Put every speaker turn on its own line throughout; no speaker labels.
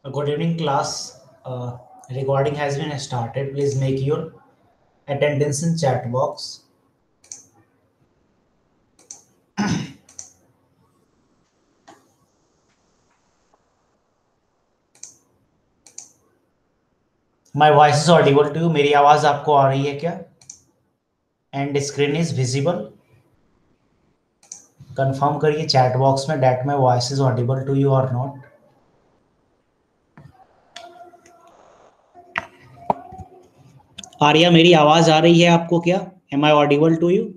Good evening, class. Recording has been started. Please make your attendance in chat box. My voice is audible to you. मेरी आवाज आपको आ रही है क्या? And screen is visible. Confirm करिए chat box में that my voice is audible to you or not. Arya, मेरी आवाज आ रही है आपको क्या? Am I audible to you?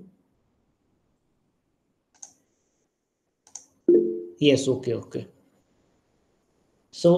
Yes, okay. So,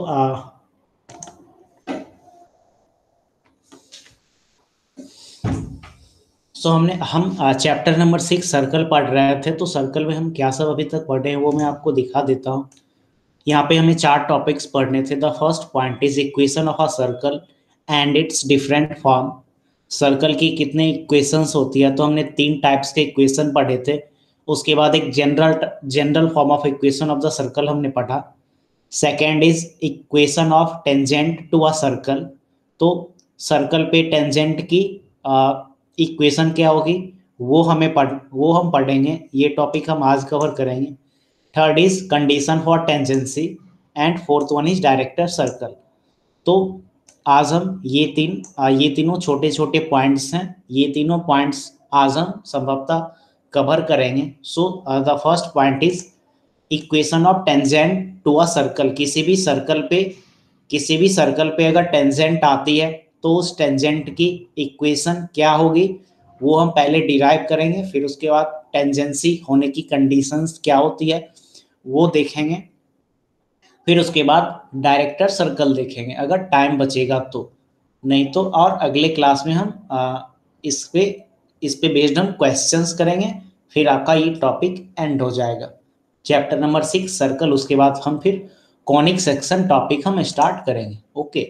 हम चैप्टर नंबर 6 सर्कल पढ़ रहे थे। तो सर्कल में हम क्या सब अभी तक पढ़े हैं वो मैं आपको दिखा देता हूँ। यहाँ पे हमें 4 टॉपिक्स पढ़ने थे। The first point is equation of a circle and its different form. Circle की कितने इक्वेशंस होती है, तो हमने 3 टाइप्स के इक्वेशन पढ़े थे। उसके बाद एक general form of equation of the circle हमने पढ़ा। Second is equation of tangent to a circle. तो सर्कल पे टेंजेंट की इक्वेशन क्या होगी वो हम पढ़ेंगे। ये टॉपिक हम आज कवर करेंगे। Third is condition for tangency and fourth one is director circle. तो आज हम ये तीनों छोटे छोटे पॉइंट्स हैं। ये तीनों पॉइंट्स आज हम संभवतः कवर करेंगे। So the first point is equation of tangent to a circle. किसी भी सर्कल पे अगर टेंजेंट आती है तो उस टेंजेंट की इक्वेशन क्या होगी वो हम पहले डिराइव करेंगे। फिर उसके बाद टेंजेंसी होने की कंडीशंस क्या होती है वो देखेंगे। फिर उसके बाद डायरेक्टर सर्कल देखेंगे अगर टाइम बचेगा तो, नहीं तो और अगले क्लास में हम इस पे बेस्ड हम क्वेश्चंस करेंगे। फिर आपका ये टॉपिक एंड हो जाएगा, चैप्टर नंबर 6 सर्कल। उसके बाद हम फिर कॉनिक सेक्शन टॉपिक हम स्टार्ट करेंगे। ओके,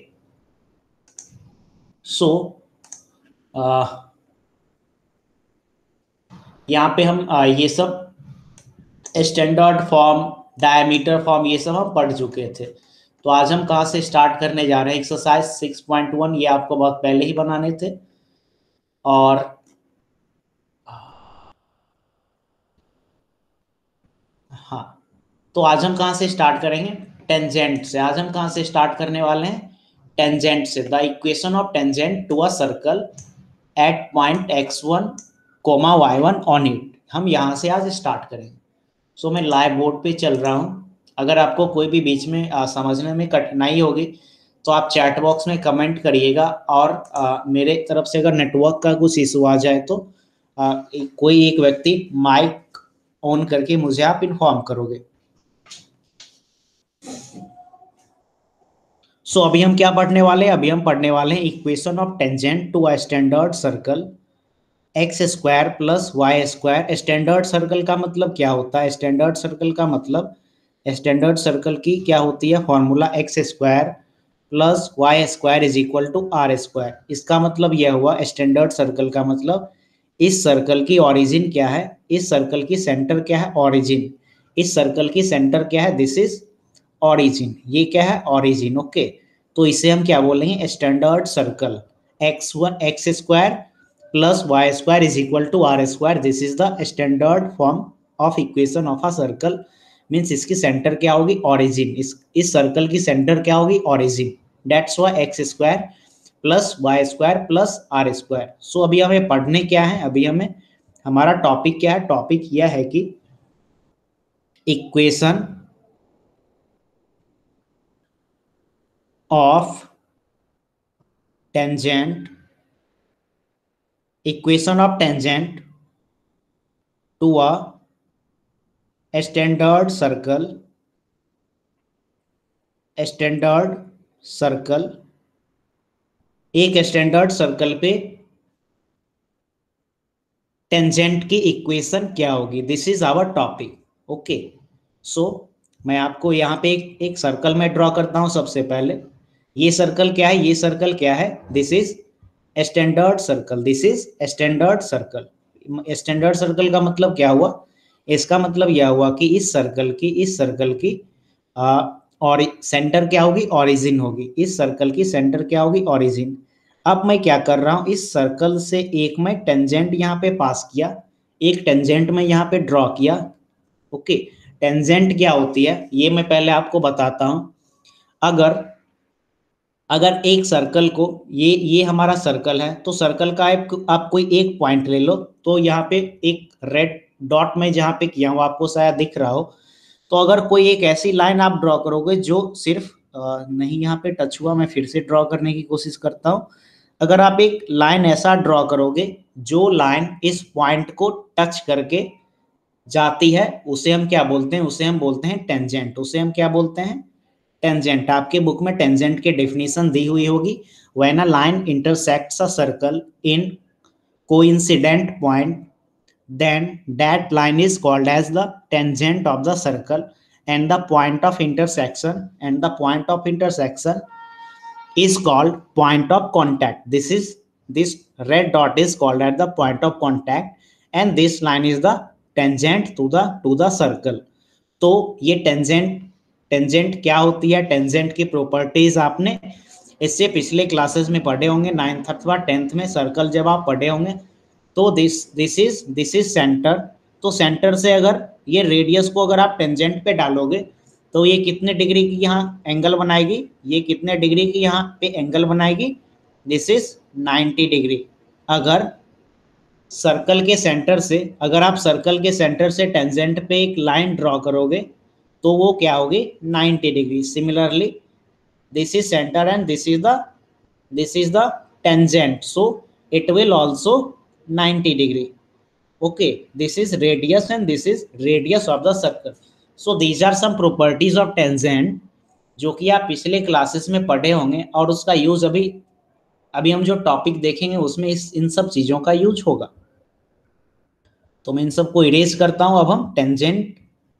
सो यहाँ पे हम ये सब स्टैंडर्ड फॉर्म, डायमीटर फॉर्म, ये सब हम पढ़ चुके थे। तो आज हम कहाँ से स्टार्ट करने जा रहे हैं? एक्सरसाइज 6.1 ये आपको बहुत पहले ही बनाने थे। और हाँ, तो आज हम कहाँ से स्टार्ट करेंगे? टेंजेंट से। आज हम कहाँ से स्टार्ट करने वाले हैं? टेंजेंट से। The equation of tangent to a circle at point x1, y1 on it. हम यहाँ से आज स्टार्ट करेंगे। सो मैं लाइव बोर्ड पे चल रहा हूँ। अगर आपको कोई भी बीच में समझने में कठिनाई होगी तो आप चैट बॉक्स में कमेंट करिएगा। और मेरे तरफ से अगर नेटवर्क का कुछ इशू आ जाए तो कोई एक व्यक्ति माइक ऑन करके मुझे आप इन्फॉर्म करोगे। सो अभी हम क्या पढ़ने वाले हैं? अभी हम पढ़ने वाले हैं equation of tangent to a standard circle x square plus y square. Standard circle का मतलब क्या होता है? स्टैंडर्ड सर्कल का मतलब, स्टैंडर्ड सर्कल की क्या होती है formula? X square plus y square is equal to r square. इसका मतलब यह हुआ स्टैंडर्ड सर्कल का मतलब इस सर्कल की ओरिजिन क्या है, इस सर्कल की सेंटर क्या है? ओरिजिन। इस सर्कल की सेंटर क्या है? This is origin. ये क्या है? ओरिजिन। ओके, तो इसे हम क्या बोलेंगे? Standard circle. X square plus y square is equal to r square. This is the standard form of equation of a circle. Means इसकी सेंटर क्या होगी? ओरिजिन। इस सर्कल की सेंटर क्या होगी? Origin. That's y x square plus y square plus r square. So अभी हमें पढ़ने क्या है? अभी हमें, हमारा टॉपिक क्या है? टॉपिक यह है कि equation of tangent, equation of tangent to a standard circle, standard circle. एक स्टैंडर्ड सर्कल पे टेंजेंट की इक्वेशन क्या होगी? This is our topic. Okay, so मैं आपको यहाँ पे एक सर्कल में ड्रॉ करता हूँ। सबसे पहले ये सर्कल क्या है? ये सर्कल क्या है? This is standard circle. This is standard circle. Standard circle का मतलब क्या हुआ? इसका मतलब यह हुआ कि इस सर्कल की और सेंटर क्या होगी, ओरिजिन होगी। इस सर्कल की सेंटर क्या होगी, ओरिजिन। अब मैं क्या कर रहा हूं, इस सर्कल से एक मैं टेंजेंट यहाँ पे पास किया, एक टेंजेंट में यहाँ पे ड्रॉ किया। ओके, टेंजेंट क्या होती है ये मैं पहले आपको बताता हूं। अगर अगर एक सर्कल को, ये हमारा सर्कल है, तो सर्कल का आप कोई एक पॉइंट ले लो। तो यहाँ पे एक रेड डॉट में जहाँ पे किया हूँ आपको शायद दिख रहा हो। तो अगर कोई एक ऐसी लाइन आप ड्रॉ करोगे जो सिर्फ नहीं यहाँ पे टच हुआ, मैं फिर से ड्रॉ करने की कोशिश करता हूँ। अगर आप एक लाइन ऐसा ड्रॉ करोगे जो लाइन इस पॉइंट को टच करके जाती है, उसे हम क्या बोलते हैं, उसे हम बोलते हैं टेंजेंट। उसे हम क्या बोलते हैं, टेंजेंट। आपके बुक में टेंजेंट की डेफिनेशन दी हुई होगी। When a line intersects a circle in coincident point, then that line is called as the tangent of the circle, and the point of intersection is called point of contact. This red dot is called as the point of contact, and this line is the tangent to the circle. तो ये tangent क्या होती है, tangent की properties आपने इससे पिछले classes में पढ़े होंगे, 9th अथवा 10th में सर्कल जब आप पढ़े होंगे। तो दिस इज सेंटर। तो सेंटर से अगर ये रेडियस को अगर आप टेंजेंट पे डालोगे तो ये कितने डिग्री की यहाँ एंगल बनाएगी, ये कितने डिग्री की यहाँ पे एंगल बनाएगी, दिस इज 90 डिग्री। अगर सर्कल के सेंटर से, अगर आप सर्कल के सेंटर से टेंजेंट पे एक लाइन ड्रॉ करोगे तो वो क्या होगी, 90 degree. Similarly this is centre and this is the tangent, so it will also 90 degree. Okay, this is radius and this is radius of the circle. So these are some properties of tangent जो कि आप पिछले classes में पढ़े होंगे, और उसका use अभी अभी हम जो टॉपिक देखेंगे उसमें इन सब चीजों का यूज होगा। तो मैं इन सबको इरेज करता हूं। अब हम टेंजेंट,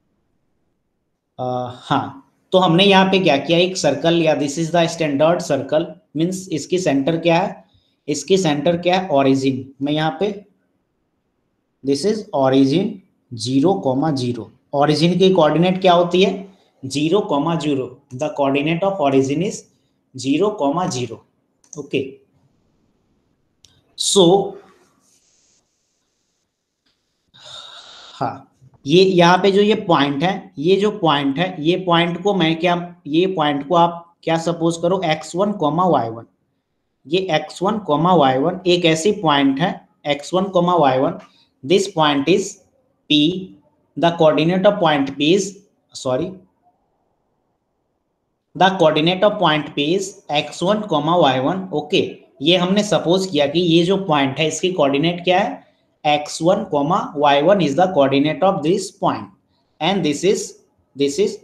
हाँ, तो हमने यहाँ पे क्या किया, एक सर्कल लिया। This is the standard circle, means इसकी सेंटर क्या है, इसकी सेंटर क्या है, ओरिजिन। मैं यहाँ पे दिस इज ओरिजिन 0,0। ओरिजिन की कोऑर्डिनेट क्या होती है, 0,0। The coordinate of origin is 0,0। Okay, so हाँ, ये यहाँ पे जो ये पॉइंट है, ये जो पॉइंट है, ये पॉइंट को मैं क्या, ये पॉइंट को आप क्या सपोज करो, x1, y1। ये x1, y1 एक ऐसी पॉइंट है, x1, y1। This point is P, the coordinate of point P is, sorry, the coordinate of point P is x1, y1। Okay, ये हमने सपोज किया कि ये जो पॉइंट है इसकी कोऑर्डिनेट क्या है, x1, y1 is the coordinate of this point, and this is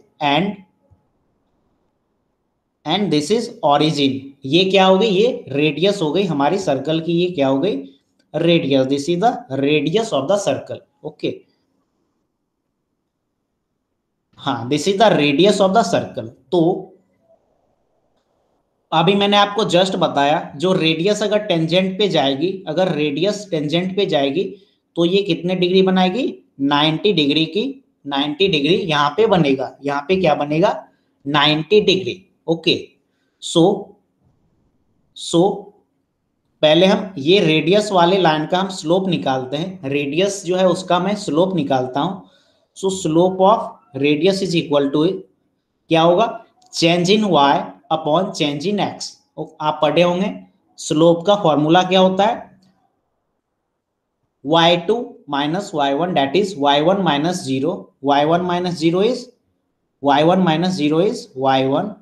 and this is origin। ये क्या हो गई, ये रेडियस हो गई हमारी सर्कल की, ये क्या हो गई, radius. This is the radius of the circle. Okay, हाँ, this is the radius of the circle. तो अभी मैंने आपको जस्ट बताया, जो रेडियस अगर टेंजेंट पे जाएगी, अगर रेडियस टेंजेंट पे जाएगी तो ये कितने डिग्री बनाएगी, 90 डिग्री की, 90 डिग्री यहाँ पे बनेगा, यहाँ पे क्या बनेगा, 90 डिग्री। ओके, सो पहले हम ये रेडियस वाले लाइन का हम स्लोप निकालते हैं। रेडियस जो है उसका मैं स्लोप निकालता हूं। So slope of radius is equal to, क्या होगा, change in y upon change in x। आप पढ़े होंगे स्लोप का फॉर्मूला क्या होता है, y2 minus y1 that is y1 minus 0। y1 minus 0 is y1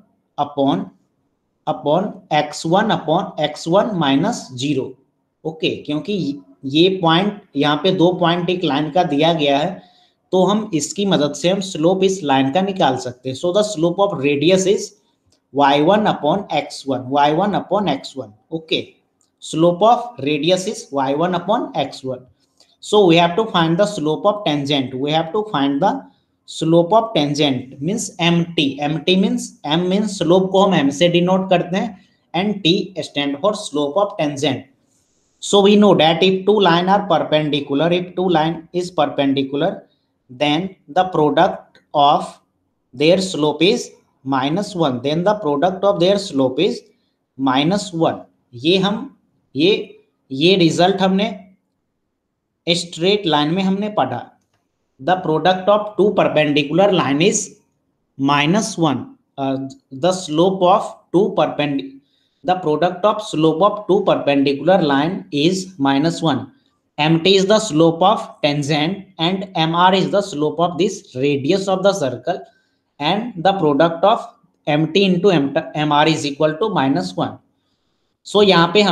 upon x1 minus 0। Okay, क्योंकि ये पॉइंट यहाँ पे दो पॉइंट एक लाइन का दिया गया है, तो हम इसकी मदद से हम स्लोप इस लाइन का निकाल सकते हैं। So the slope of radius is y1 upon x1। Okay, slope of radius is y1 upon x1. So we have to find the slope of tangent. We have to find the slope of tangent means mt. mt means, m means slope को हम m से denote करते हैं, and t stand for slope of tangent. So we know that if two line are perpendicular, if two line is perpendicular, then the product of their slope is -1, then the product of their slope is -1। ये हम ये result हमने straight line में हमने पढ़ा। The product of two perpendicular line is -1। The slope of two perpendicular the product of slope of two perpendicular line is -1. mt is the slope of tangent and mr is the slope of this radius of the circle, and the product of mt into mr is equal to -1. so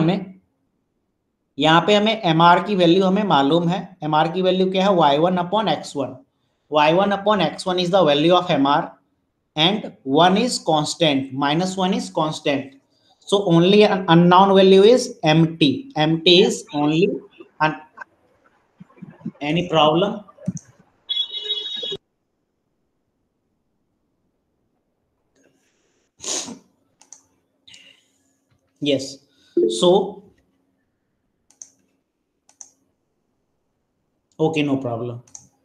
यहाँ पे हमें mr की वैल्यू हमें मालूम है। mr की value क्या है? y1 upon x1। y1 upon x1 is the value of mr and 1 is constant, -1 is constant. So only an unknown value is mt. mt is only an, any problem? Yes. So okay, no problem.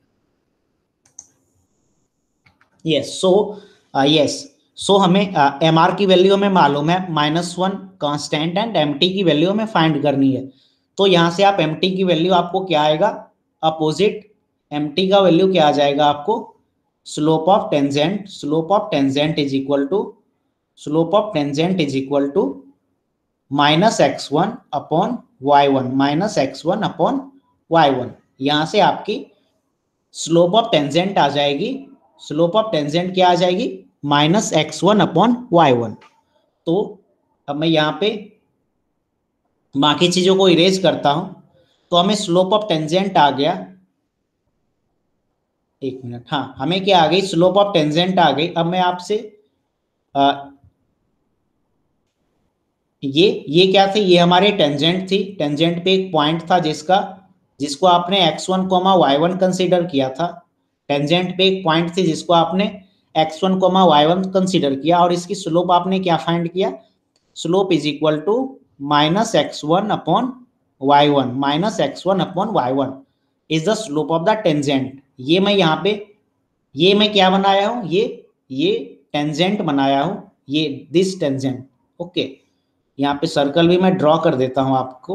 Yes. Yes. So हमें m r की वैल्यू हमें मालूम है -1 constant, and m t की वैल्यू हमें find करनी है। तो यहाँ से आप एम टी की वैल्यू आपको क्या आएगा? अपोजिट एम टी का वैल्यू क्या आ जाएगा आपको? Slope of tangent. Slope of tangent is equal to -x1 upon y1, -x1 upon y1। यहाँ से आपकी स्लोप ऑफ टेंजेंट आ जाएगी। स्लोप ऑफ टेंजेंट क्या आ जाएगी? -x1 upon y1। तो अब मैं यहाँ पे बाकी चीजों को इरेज करता हूं। तो हमें स्लोप ऑफ टेंजेंट आ गया। एक मिनट, हाँ, हमें क्या आ गई? स्लोप ऑफ टेंजेंट आ गई। अब मैं आपसे ये क्या थे? ये हमारे टेंजेंट थी। टेंजेंट पे एक पॉइंट था जिसको आपने x1 कोमा y1 कंसीडर किया था। टेंजेंट पे एक पॉइंट थी जिसको आपने x1 कोमा y1 कंसीडर किया, और इसकी स्लोप आपने क्या फाइंड किया? Slope is equal to -x1 upon y1। -x1 upon y1 is the slope of the tangent. ये मैं यहाँ पे ये मैं क्या बनाया हूं? ये टेंजेंट बनाया हूं, ये दिस टेंजेंट। ओके, यहाँ पे सर्कल भी मैं ड्रॉ कर देता हूं आपको।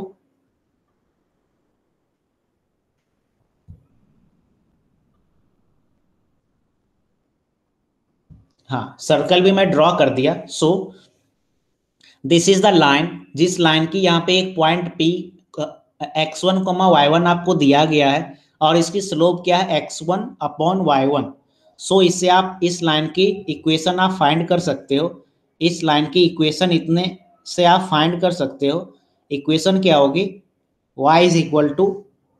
हाँ, सर्कल भी मैं ड्रॉ कर दिया। So this is the line, जिस लाइन की यहाँ पे एक पॉइंट P x1 y1 आपको दिया गया है, और इसकी स्लोप क्या है? x1 upon y1। सो इससे आप इस लाइन की इक्वेशन आप फाइंड कर सकते हो। इस लाइन की इक्वेशन इतने से आप फाइंड कर सकते हो। इक्वेशन क्या होगी? y is equal to,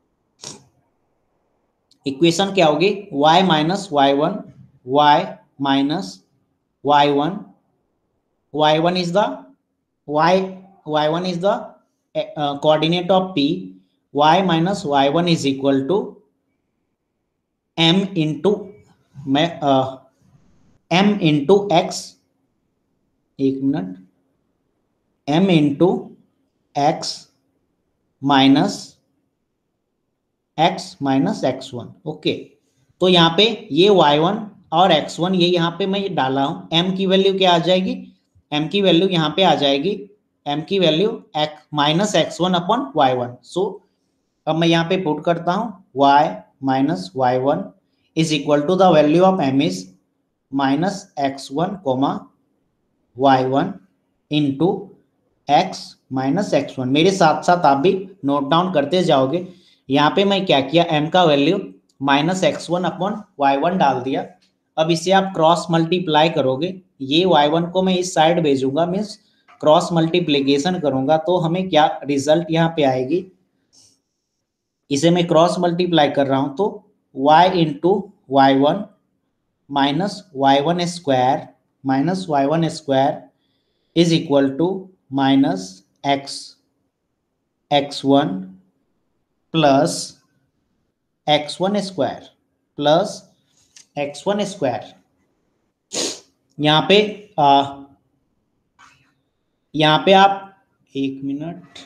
equation क्या होगी? y minus y1, y minus y1, y1 is the y1 is the coordinate of P, y minus y1 is equal to m into m into x। एक minute, m into x minus x1। Okay, तो यहाँ पे ये y1 और x1 ये यहाँ पे मैं डाला हूं। m की वैल्यू क्या आ जाएगी? m की वैल्यू यहाँ पे आ जाएगी, m की वैल्यू -x1 अपॉन y1। सो अब मैं यहाँ पे पुट करता हूँ y minus y1 is equal to the value of m is -x1 comma y1 into x minus x1। मेरे साथ साथ आप भी नोट डाउन करते जाओगे। यहाँ पे मैं क्या किया? m का वैल्यू -x1 अपॉन y1 डाल दिया। अब इसे आप क्रॉस मल्टीप्लाई करोगे, ये y1 को मैं इस साइड भेजूंगा, मीन्स क्रॉस मल्टीप्लीकेशन करूंगा, तो हमें क्या रिजल्ट यहाँ पे आएगी? इसे मैं क्रॉस मल्टीप्लाई कर रहा हूं, तो y into y1 minus y1 square is equal to -x1 plus x1 square यहाँ पे यहाँ पे आप एक मिनट,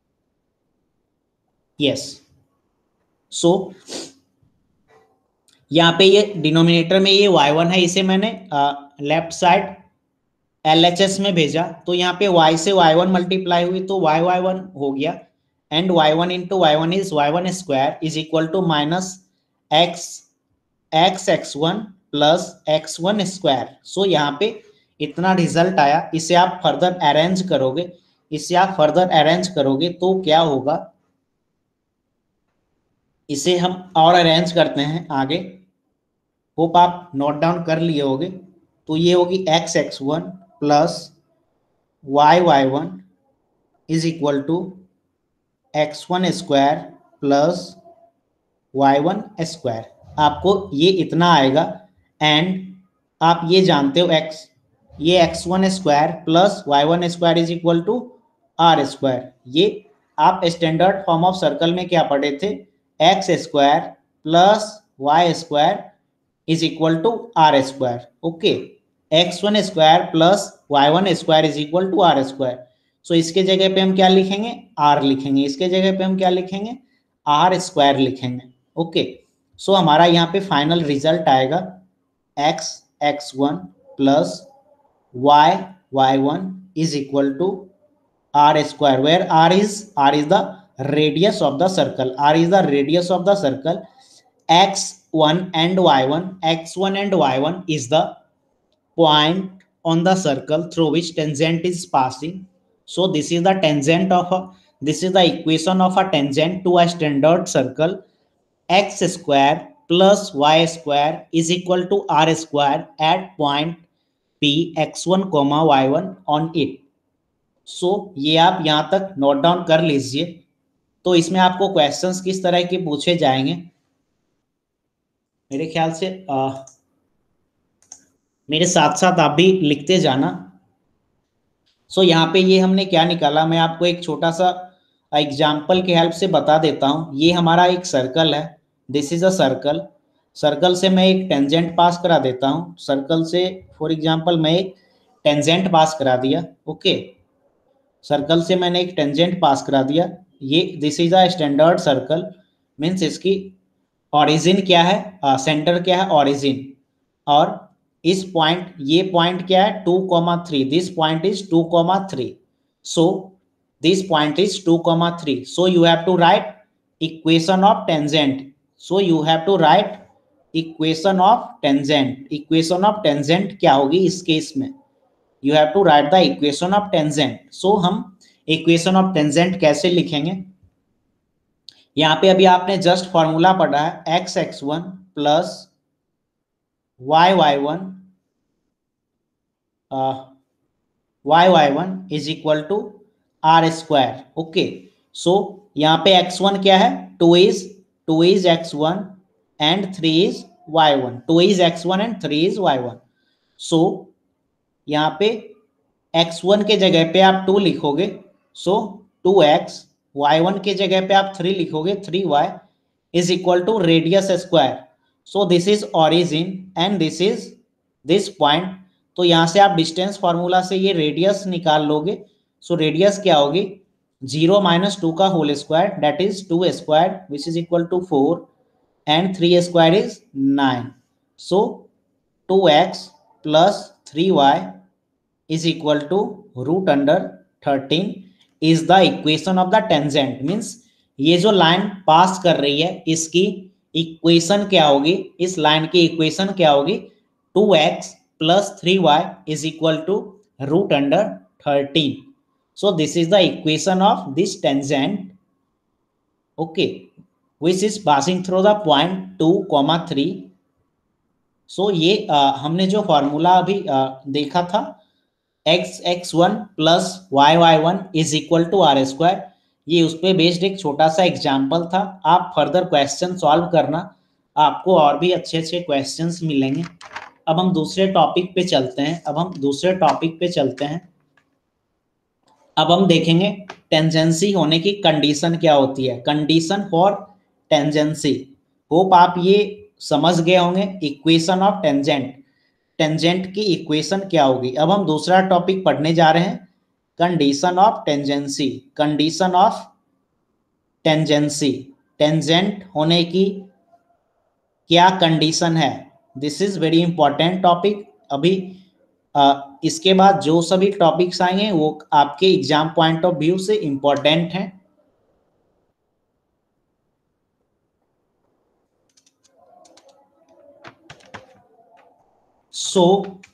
यस। सो यहाँ पे ये डिनोमिनेटर में ये y1 है, इसे मैंने लेफ्ट साइड LHS में भेजा, तो यहाँ पे y से y1 मल्टीप्लाई हुई तो y1 हो गया, and y1 into y1 is y1 square is equal to minus x x1 plus x1 square. So यहाँ पे इतना रिजल्ट आया। इसे आप फर्दर अरेंज करोगे तो क्या होगा, इसे हम और अरेंज करते हैं आगे। होप आप नोट डाउन कर लिए होगे। तो ये होगी x1 plus y1 is equal to x1 square plus y1 square. आपको ये इतना आएगा, एंड आप ये जानते हो ये x1 square plus y1 square is equal to r square. ये आप स्टैंडर्ड फॉर्म ऑफ सर्कल में क्या पढ़े थे, x square plus y square is equal to r square. Okay, x1 square plus y1 square is equal to r square. So इसके जगह पे हम क्या लिखेंगे, r लिखेंगे, इसके जगह पे हम क्या लिखेंगे, आर स्क्वायर लिखेंगे। ओके, सो हमारा यहाँ पे फाइनल रिजल्ट आएगा x1 plus y1 is equal to r square, where r is the radius of the circle, r is the radius of the circle, x1 and y1 is the point on the circle through which tangent is passing. So this is the equation of a tangent to a standard circle. X square plus y square is equal to r square at point P x1 y1 on it. So ये आप यहाँ तक note down कर लीजिए। तो इसमें आपको questions किस तरह के पूछे जाएंगे, मेरे ख्याल से मेरे साथ साथ आप भी लिखते जाना। सो यहाँ पे ये हमने क्या निकाला, मैं आपको एक छोटा सा एग्जाम्पल के हेल्प से बता देता हूँ। ये हमारा एक सर्कल है, this is a circle. Circle से मैं एक टेंजेंट पास करा देता हूँ। सर्कल से फॉर एग्जाम्पल मैं एक टेंजेंट पास करा दिया। ओके, सर्कल से मैंने एक टेंजेंट पास करा दिया। ये this is a standard circle, means इसकी ओरिजिन क्या है, सेंटर क्या है, ओरिजिन। और इस पॉइंट, ये पॉइंट क्या है 2,3, this point is 2,3। So this point is 2,3। So you have to write equation of tangent. So you have to write equation of tangent. Equation of tangent क्या होगी इस केस में, you have to write the equation of tangent. So हम equation of tangent कैसे लिखेंगे, यहाँ पे अभी आपने जस्ट फॉर्मूला पढ़ा है x1 plus y1 is equal to r square. Okay, so यहाँ पे x1 क्या है, 2 is x1 and 3 is y1, 2 is x1 and 3 is y1। सो यहाँ पे x1 के जगह पे आप 2 लिखोगे, सो 2x, y1 के जगह पे आप 3 लिखोगे, 3y is equal to radius square. So this is origin and this is this point. तो यहाँ से आप डिस्टेंस फॉर्मूला से ये रेडियस निकाल लोगे। सो रेडियस क्या होगी, 0 - 2 का whole square, that is 2 square which is equal to 4 and 3 square is 9। So 2x plus 3y is equal to √13 is the equation of the tangent। Means ये जो line पास कर रही है इसकी इक्वेशन क्या होगी, इस लाइन की इक्वेशन क्या होगी, 2x plus 3y is equal to √13। so this is the equation of this tangent, okay, which is passing through the point 2,3। so ये हमने जो फॉर्मूला अभी देखा था x1 plus y1 is equal to r square, ये उस पर based एक छोटा सा एग्जाम्पल था। आप फर्दर क्वेश्चन सॉल्व करना, आपको और भी अच्छे अच्छे क्वेश्चंस मिलेंगे। अब हम दूसरे टॉपिक पे चलते हैं। अब हम देखेंगे टेंजेंसी होने की कंडीशन क्या होती है, कंडीशन फॉर टेंजेंसी। होप आप ये समझ गए होंगे इक्वेशन ऑफ टेंजेंट की इक्वेशन क्या होगी। अब हम दूसरा टॉपिक पढ़ने जा रहे हैं, condition of tangency. Condition of tangency, tangent होने की क्या कंडीशन है, this is very important topic. अभी इसके बाद जो सभी टॉपिक्स आएंगे वो आपके एग्जाम पॉइंट ऑफ व्यू से इंपॉर्टेंट हैं। सो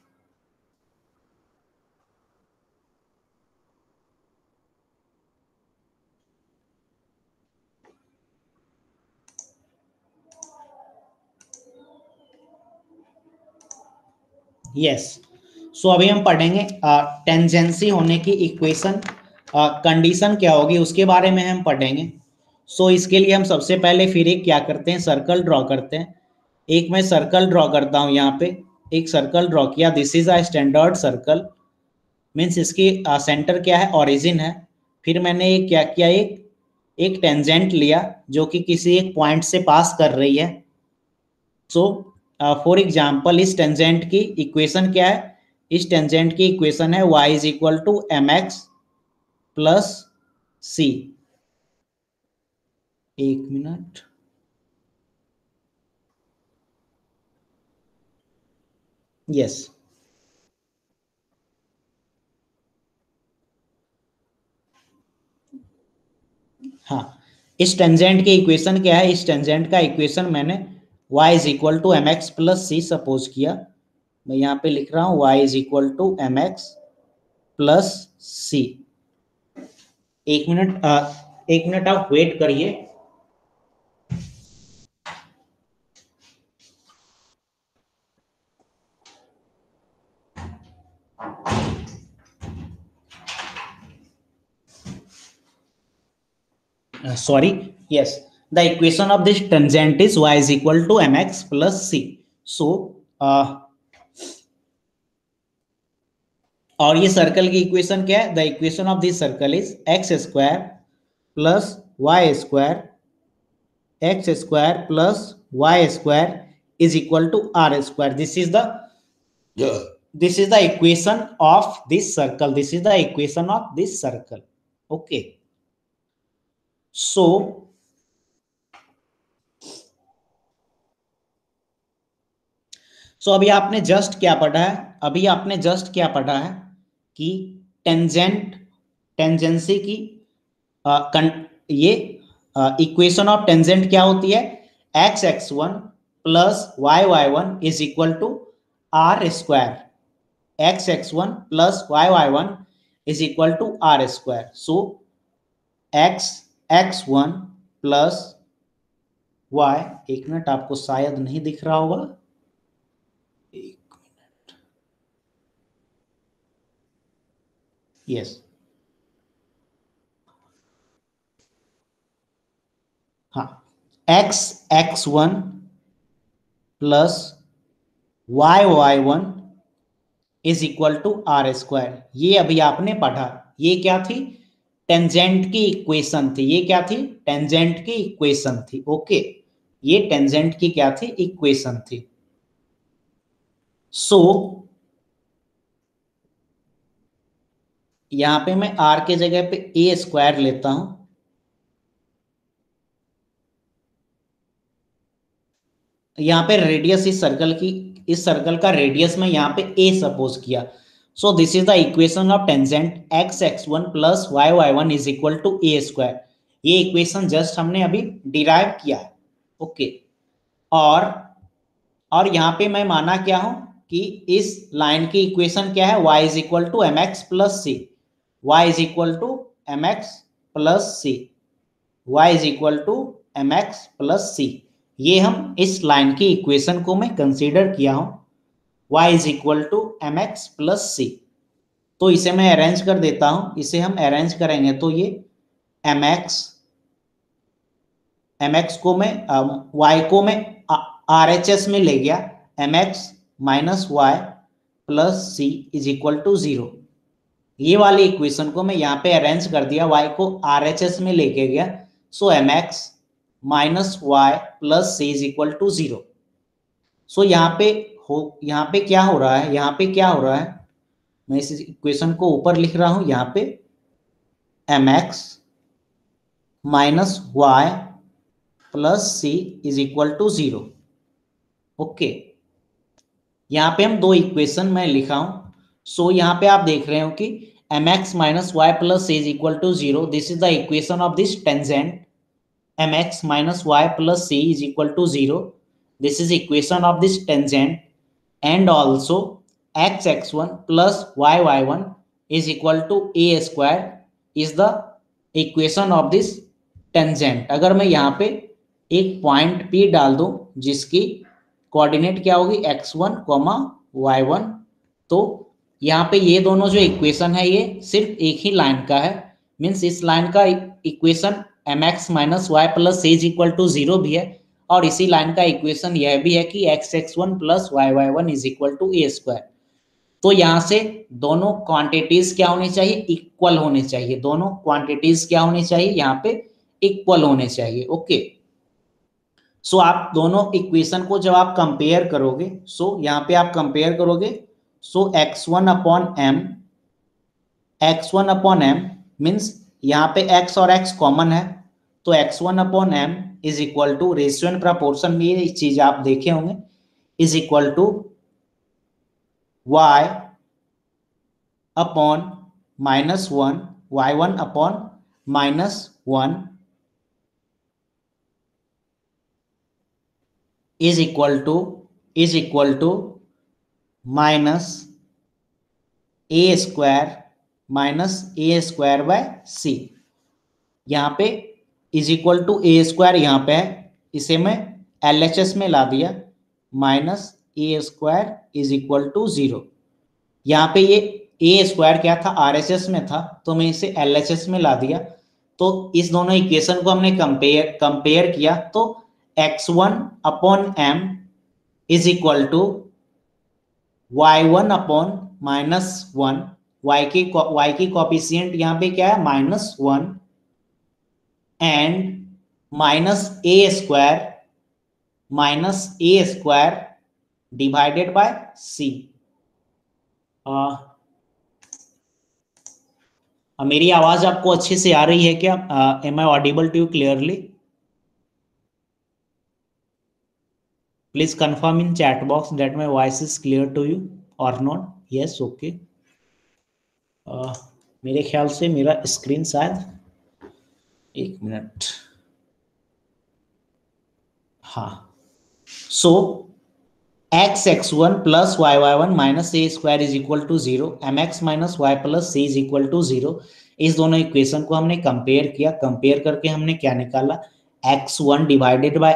यस, सो अभी हम पढ़ेंगे टेंजेंसी होने की इक्वेशन, कंडीशन क्या होगी उसके बारे में हम पढ़ेंगे। सो इसके लिए हम सबसे पहले फिर एक क्या करते हैं, सर्कल ड्रॉ करते हैं। एक मैं सर्कल ड्रॉ करता हूं यहाँ पे, एक सर्कल ड्रॉ किया, this is a standard circle, means इसकी सेंटर क्या है, ओरिजिन है। फिर मैंने एक क्या किया, एक एक टेंजेंट लिया जो कि किसी एक पॉइंट से पास कर रही है। सो फॉर एग्जाम्पल इस टेंजेंट की इक्वेशन क्या है, इस टेंजेंट की इक्वेशन है y is equal to m x plus c. एक मिनट, यस, हाँ, इस टेंजेंट की इक्वेशन क्या है, इस टेंजेंट का इक्वेशन मैंने y is equal to m x plus c suppose किया। मैं यहाँ पे लिख रहा हूँ y is equal to m x plus c. एक मिनट, एक मिनट आप वेट करिए। Sorry, yes, the equation of this tangent is y is equal to mx plus c. So और ये सर्कल की इक्वेशन क्या है, the equation of this circle is x square plus y square, x square plus y square is equal to r square. This is the equation of this circle, this is the equation of this circle. Okay, so अभी आपने just क्या पढ़ा है, अभी आपने just क्या पढ़ा है कि टेंजेंट, टेंजेंसी की ये इक्वेशन ऑफ टेंजेंट क्या होती है, x x one plus y y one is equal to r square. X x one plus y y one is equal to r square. So x x one plus y, एक minute आपको शायद नहीं दिख रहा होगा, yes, हाँ, x x one plus y y one is equal to r square. ये अभी आपने पढ़ा, ये क्या थी, टेंजेंट की इक्वेशन थी। ये क्या थी, टेंजेंट की इक्वेशन थी। ओके, ये टेंजेंट की क्या थी, इक्वेशन थी। सो यहां पे मैं आर के जगह पे ए स्क्वायर लेता हूं। यहाँ पे रेडियस इस सर्कल की, इस सर्कल का रेडियस में यहाँ पे ए सपोज किया। So this is the equation of tangent x x one plus y y one is equal to a square. ये इक्वेशन जस्ट हमने अभी डिराइव किया है। ओके, और यहाँ पे मैं माना क्या हूं कि इस लाइन की इक्वेशन क्या है, y is equal to m x plus c, y is equal to m x plus c, y is equal to m x plus c. ये हम इस लाइन की इक्वेशन को मैं कंसीडर किया हूं, y is equal to m x plus c. तो इसे मैं अरेंज कर देता हूं, इसे हम अरेंज करेंगे तो ये एम एक्स, एम एक्स को मैं y को मैं आर एच एस में ले गया, m x minus y plus c is equal to zero. ये वाली इक्वेशन को मैं यहाँ पे अरेंज कर दिया, y को आर एच एस में लेके गया। So m x minus y plus c is equal to zero. So यहाँ पे यहाँ पे क्या हो रहा है, यहाँ पे क्या हो रहा है, मैं इस इक्वेशन को ऊपर लिख रहा हूं, यहाँ पे m x minus y plus c is equal to zero. Okay, यहाँ पे हम दो इक्वेशन मैं लिखा हूं। सो यहाँ पे आप देख रहे हो कि mx minus y plus is equal to 0, this is the equation of this tangent. mx minus y plus c is equal to 0. This is equation of this tangent. And also x1 plus y1 is equal to a square is the equation of this tangent. अगर मैं यहाँ पे एक point P डाल दूं जिसकी coordinate क्या होगी x1 कॉमा y1, तो यहाँ पे ये दोनों जो इक्वेशन है ये सिर्फ एक ही लाइन का है। मीन्स इस लाइन का equation mx minus y plus is equal to 0 भी है, और इसी लाइन का इक्वेशन यह भी है कि x1 plus y1 is equal to a square. तो यहाँ से दोनों क्वांटिटीज क्या होनी चाहिए, इक्वल होने चाहिए। दोनों क्वांटिटीज क्या होनी चाहिए, यहाँ पे इक्वल होने चाहिए। ओके, सो आप दोनों इक्वेशन को जब आप कंपेयर करोगे, सो यहाँ पे आप कंपेयर करोगे, सो x1 अपॉन m मीन्स यहाँ पे x और x कॉमन है, तो x1 upon m is equal to ratio and proportion में ये चीज आप देखे होंगे, is equal to y upon -1 y1 upon -1 is equal to minus a square by c. यहाँ पे is equal to a square यहाँ पे है, इसे मैं LHS में ला दिया, minus a square is equal to 0। यहाँ पे ये ए स्क्वायर क्या था, RHS में था, तो मैं इसे LHS में ला दिया। तो इस दोनों इक्वेशन को हमने कंपेयर किया, तो x1 upon m is equal to y1 upon -1, y की कोफिशिएंट यहाँ पे क्या है, -1, and minus a square divided by c. मेरी आवाज आपको अच्छे से आ रही है क्या? Am I audible to you clearly? Please confirm in chat box that my voice is clear to you और नॉट। Yes, okay. मेरे ख्याल से मेरा स्क्रीन शायद, एक मिनट, हाँ। So x1 plus y1 minus a square is equal to 0, mx minus y plus c is equal to 0। इस दोनों इक्वेशन को हमने कंपेयर किया, कंपेयर करके हमने क्या निकाला, x1 divided by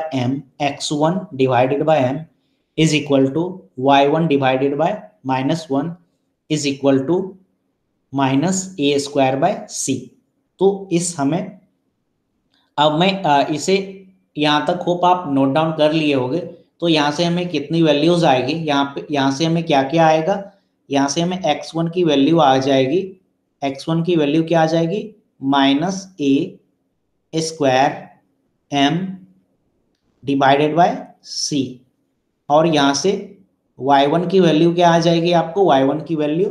m is equal to y1 divided by -1 is equal to minus a square by c. तो इस हमें, अब मैं इसे यहाँ तक होप आप नोट डाउन कर लिए होंगे। तो यहाँ से हमें कितनी वैल्यूज आएगी, यहाँ से हमें क्या क्या आएगा, यहाँ से हमें x1 की वैल्यू आ जाएगी, x1 की वैल्यू क्या आ जाएगी, minus a square m divided by c, और यहाँ से y1 की वैल्यू क्या आ जाएगी आपको, y1 की वैल्यू,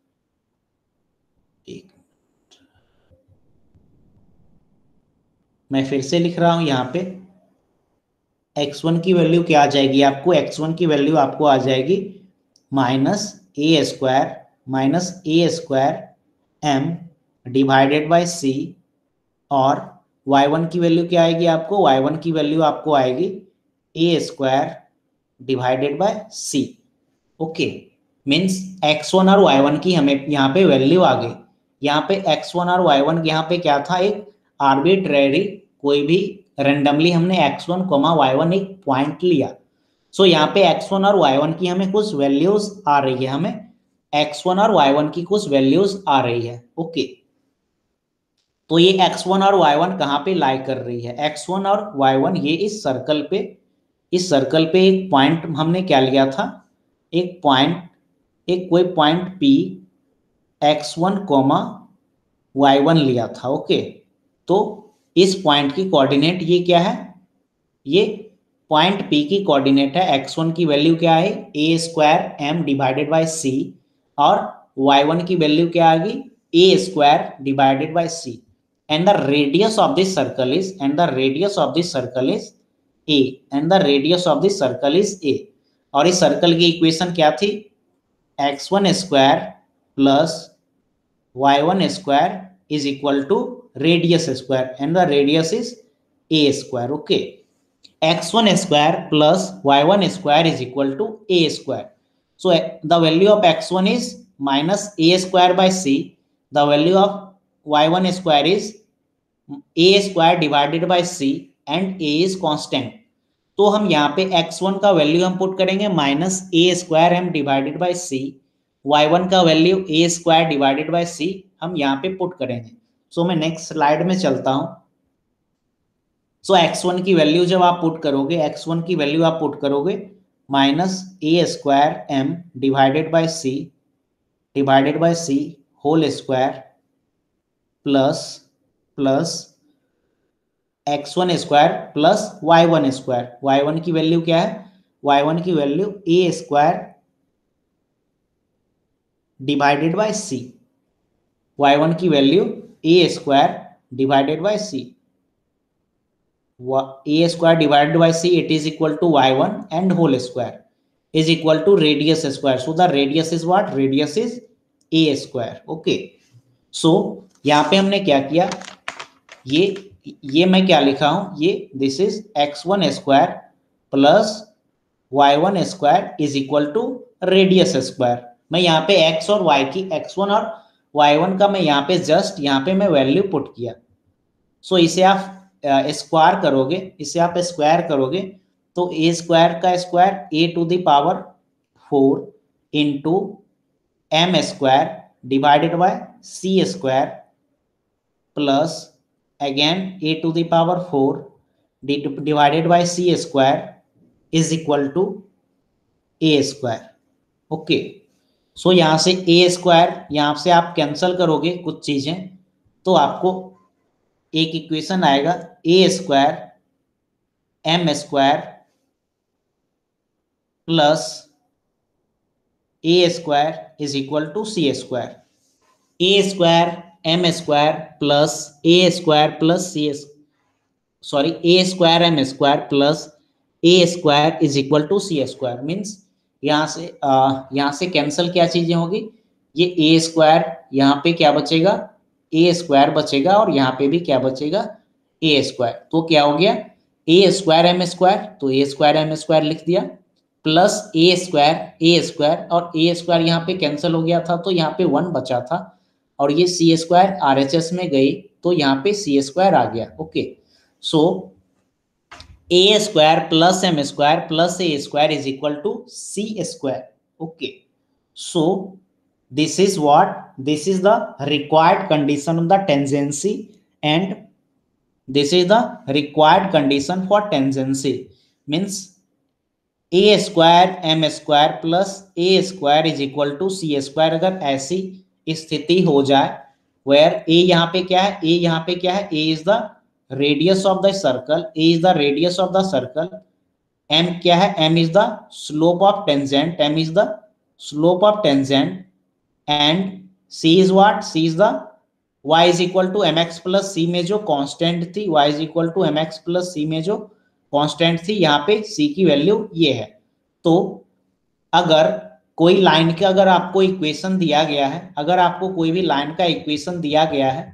मैं फिर से लिख रहा हूं, यहाँ पे x1 की वैल्यू क्या आ जाएगी आपको, x1 की वैल्यू आपको आ जाएगी minus a square m divided by c, और y1 की वैल्यू क्या आएगी आपको, y1 की वैल्यू आपको आएगी a square divided by c. Okay, means x1 और y1 की हमें यहाँ पे वैल्यू आ गई। यहाँ पे x1 और y1 यहाँ पे क्या था, एक आर्बिट्रेरी, कोई भी रेंडमली हमने x1, y1 एक पॉइंट लिया। सो यहाँ पे x1 और y1 की हमें कुछ वैल्यूज आ रही है, हमें x1 और y1 की कुछ वैल्यूज आ रही है। ओके, तो ये x1 और y1 कहाँ पे लाई कर रही है, x1 और y1 ये इस सर्कल पे एक पॉइंट हमने क्या लिया था, एक कोई पॉइंट P x1, y1 लिया था। ओके, तो इस पॉइंट की कोऑर्डिनेट ये क्या है, ये पॉइंट P की कोऑर्डिनेट है। x1 की वैल्यू क्या है, a square m divided by c, और y1 की वैल्यू क्या आ गई, a square divided by c, and the radius of this circle is, a, और इस सर्कल की इक्वेशन क्या थी, x1 square plus y1 square is equal to radius square and the radius is a square. Okay, x1 square plus y1 square is equal to a square. So the value of x1 is minus a square by c. The value of y1 square is a square divided by c and a is constant. तो हम यहाँ पे x1 का value हम put करेंगे minus a square m divided by c, y1 का value a square divided by c हम यहाँ पे पुट करेंगे. सो मैं नेक्स्ट स्लाइड में चलता हूँ. सो x1 की वैल्यू जब आप पुट करोगे, x1 की वैल्यू आप पुट करोगे minus a square m divided by c whole square plus x1 square plus y1 square. y1 की वैल्यू क्या है, y1 की value a square divided by c. y1 की value a square divided by c. a square divided by c, it is equal to y1 and whole square is equal to radius square. So the radius is what, radius is a square. Okay, so यहाँ पे हमने क्या किया, ये मैं क्या लिखा हूं, ये this is x1 square plus y1 square is equal to radius square. मैं यहाँ पे x और y की, x1 और y1 का मैं यहाँ पे जस्ट यहाँ पे मैं वैल्यू पुट किया. सो इसे आप स्क्वायर करोगे, इसे आप स्क्वायर करोगे तो ए स्क्वायर का square a to the power 4 into m square divided by c square plus again a to the power 4 divided by c square is equal to a square. Okay, so यहां से ए square यहां से आप cancel करोगे कुछ चीजें तो आपको एक इक्वेशन आएगा a square m square plus a square is equal to c square. A square m square plus a square plus c, sorry a square m square plus a square is equal to c square. Means यहाँ से cancel क्या चीजें होगी, ये ए square यहाँ पे क्या बचेगा, ए स्क्वायर बचेगा और यहाँ पे भी क्या बचेगा, ए स्क्वायर. तो क्या हो गया, ए स्क्वायर एम स्क्वायर, तो ए स्क्वायर एम स्क्वायर लिख दिया प्लस ए स्क्वायर और ए स्क्वायर यहाँ पे कैंसिल हो गया था तो यहाँ पे 1 बचा था और ये सी स्क्वायर आरएचएस में गई तो यहाँ पे सी स्क्वायर आ गया. Okay, so a square plus m square plus a square is equal to c square. Okay, so this is what, this is the required condition of the tangency and this is the required condition for tangency. Means a square m square plus a square is equal to c square. अगर ऐसी स्थिति हो जाए where a यहाँ पे क्या है, a यहाँ पे क्या है, a is the radius of the circle, a is the radius of the circle, m क्या है, m is the slope of tangent, m is the slope of tangent and c is what, c is the y is equal to mx plus c में जो constant थी, y is equal to mx plus c में जो constant थी, यहाँ पे c की value ये है. तो अगर कोई लाइन का, अगर आपको इक्वेशन दिया गया है, अगर आपको कोई भी लाइन का इक्वेशन दिया गया है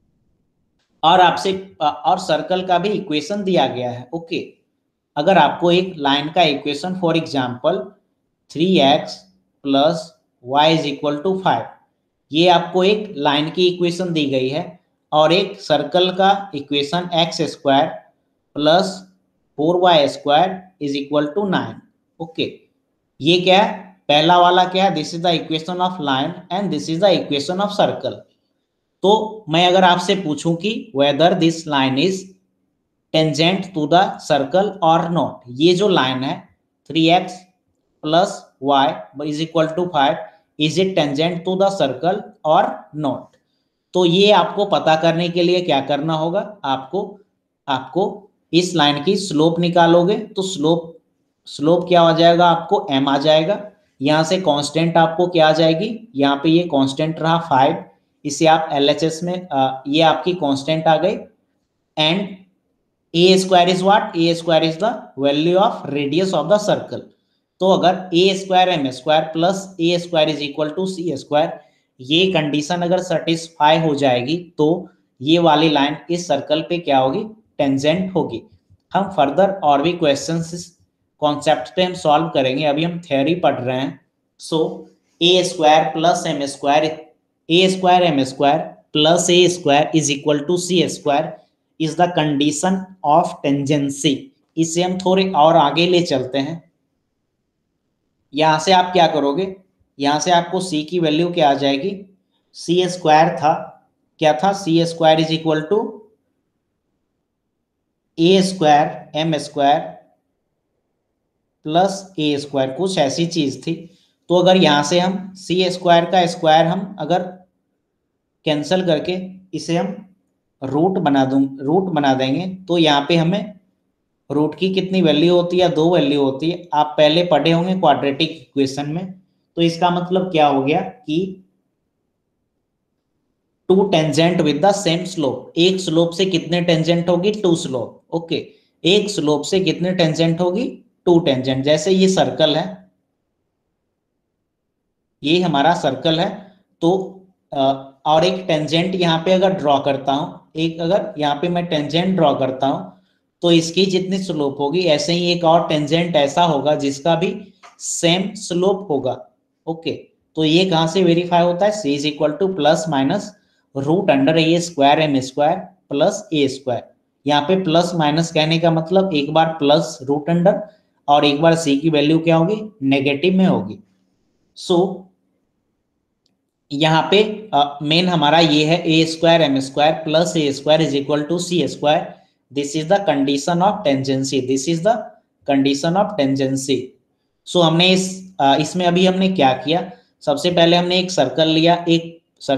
और आपसे और सर्कल का भी इक्वेशन दिया गया है. ओके, अगर आपको एक लाइन का equation for example 3x plus y is equal to 5, ये आपको एक लाइन की इक्वेशन दी गई है और एक सर्कल का equation x square plus 4y square is equal to 9. Okay, ये क्या है, पहला वाला क्या है, this is the equation of line and this is the equation of circle. तो मैं अगर आपसे पूछूं कि whether this line is tangent to the circle और नॉट, ये जो लाइन है 3x plus y is equal to 5, is it tangent to the circle और नॉट. तो ये आपको पता करने के लिए क्या करना होगा, आपको इस लाइन की स्लोप निकालोगे तो स्लोप क्या हो जाएगा, आपको m आ जाएगा. यहाँ से कांस्टेंट आपको क्या आ जाएगी, यहाँ पे ये कांस्टेंट रहा 5, इसे आप LHS में ये आपकी कांस्टेंट आ गई. And a square is what, a square is the value of radius of the circle. तो अगर a square m square plus a square is equal to c square, ये कंडीशन अगर सेटिस्फाई हो जाएगी तो ये वाली लाइन इस सर्कल पे क्या होगी, टेंजेंट होगी। हम फर्दर और भी क्वेश्चंस इस कॉन्सेप्ट पे हम सॉल्व करेंगे, अभी हम थ्योरी पढ़ रहे हैं। So a square plus m square, a square m square plus a square is equal to c square is the condition of tangency. इसे हम थोड़े और आगे ले चलते हैं। यहां से आप क्या करोगे, यहां से आपको c की वैल्यू क्या आ जाएगी, सी स्क्वायर था, क्या था, c square is equal to a square m square plus a square, कुछ ऐसी चीज थी। तो अगर यहां से हम सी स्क्वायर का स्क्वायर हम अगर कैंसिल करके इसे हम रूट बना देंगे, तो यहाँ पे हमें रूट की कितनी वैल्यू होती है, 2 वैल्यू होती है। आप पहले पढ़े होंगे क्वाड्रेटिक इक्वेशन में। तो इसका मतलब क्या हो गया कि two tangent with the same slope, एक स्लोप से कितने टेंजेंट होगी, टू स्लोप। ओके, एक स्लोप से कितने टेंजेंट होगी, टू टेंजेंट। जैसे ये सर्कल है, ये हमारा सर्कल है, तो और एक टेंजेंट यहाँ पे अगर ड्रॉ करता हूं, एक अगर यहाँ पे मैं टेंजेंट ड्रॉ करता हूं, तो इसकी जितनी स्लोप होगी, ऐसे ही एक और टेंजेंट ऐसा होगा जिसका भी सेम स्लोप होगा। ओके, तो ये कहां से वेरीफाई होता है, c is equal to plus minus root under a square m square plus a square. यहाँ पे प्लस माइनस कहने का मतलब एक बार प्लस रूट अंडर और एक बार सी की वैल्यू क्या होगी, नेगेटिव में होगी। सो यहाँ पे मेन हमारा ये है a square m square plus a square is equal to c square, this is the condition of tangency, this is the condition of tangency. So हमने इसमें अभी हमने क्या किया, सबसे पहले हमने एक सर्कल लिया, एक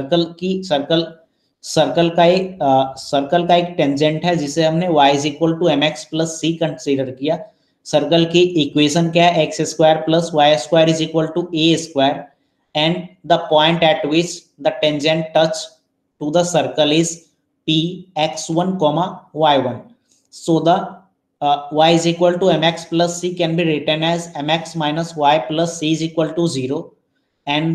सर्कल का एक टेंजेंट है जिसे हमने y is equal to m x plus c consider किया। सर्कल की इक्वेशन क्या है, x square plus y square is equal to a square, and the point at which the tangent touch to the circle is p x1 comma y1. So the y is equal to mx plus c can be written as mx minus y plus c is equal to 0, and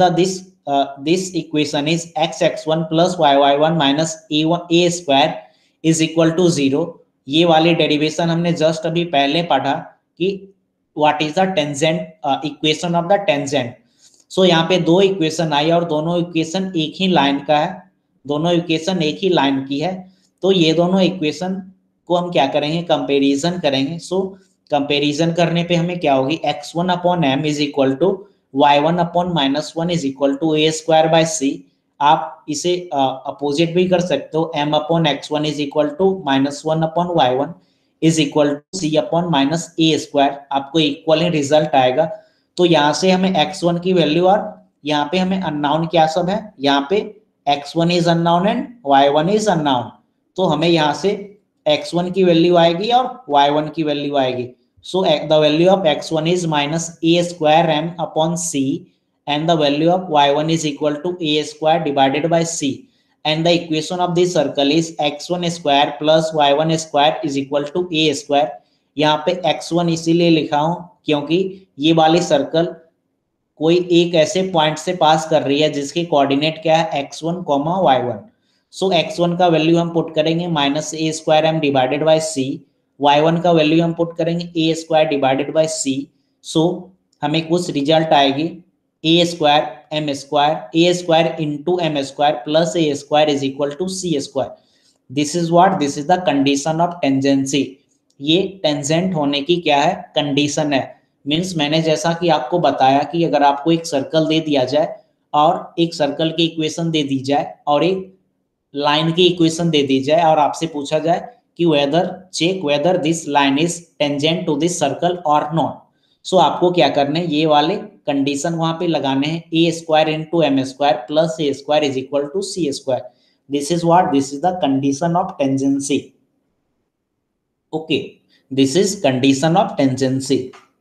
this equation is x1 plus y1 minus a square is equal to 0। ये वाली derivation हमने just अभी पहले पढ़ा कि what is the tangent, equation of the tangent. So यहाँ पे दो इक्वेशन आई और दोनों इक्वेशन एक ही लाइन का है, दोनों इक्वेशन एक ही लाइन की है। तो ये दोनों इक्वेशन को हम क्या करेंगे, कंपैरिजन करेंगे। सो कंपैरिजन करने पे हमें क्या होगी, x1 upon m is equal to y1 upon minus one is equal to a square by c. आप इसे अपोजिट भी कर सकते हो, m upon x1 is equal to minus one upon y1 is equal to c upon minus a square, आपको equal ही result आएगा। तो यहाँ से हमें x1 की वैल्यू और यहाँ पे हमें अननोन क्या सब है, यहाँ पे x1 is unknown and y1 is unknown. तो हमें यहाँ से x1 की वैल्यू आएगी और y1 की वैल्यू आएगी। So the value of x1 is minus a square m upon c and the value of y1 is equal to a square divided by c, and the equation of this circle is x1 square plus y1 square is equal to a square। यहाँ पे x1 इसीलिए लिखा हूं क्योंकि ये वाली circle कोई एक ऐसे पॉइंट से पास कर रही है जिसके कोऑर्डिनेट क्या है, x1 कॉमा y1। सो x1 का वैल्यू हम पुट करेंगे minus a square m divided by c, y1 का वैल्यू हम पुट करेंगे a square divided by c. So हमें कुछ रिजल्ट आएगी a square m square, a square into m square plus a square is equal to c square. This is what, this is the condition of tangency. ये tangent होने की क्या है, condition है। Means मैंने जैसा कि आपको बताया कि अगर आपको एक सर्कल दे दिया जाए और एक सर्कल की इक्वेशन दे दी जाए और एक लाइन की इक्वेशन दे दी जाए और आपसे पूछा जाए कि check whether this line is tangent to this circle और नॉट। सो आपको क्या करने, ये वाले कंडीशन वहां पे लगाने हैं, a square into m square plus a square is equal to c square. This is what, this is the condition of tangency. Okay, this is condition of tangency.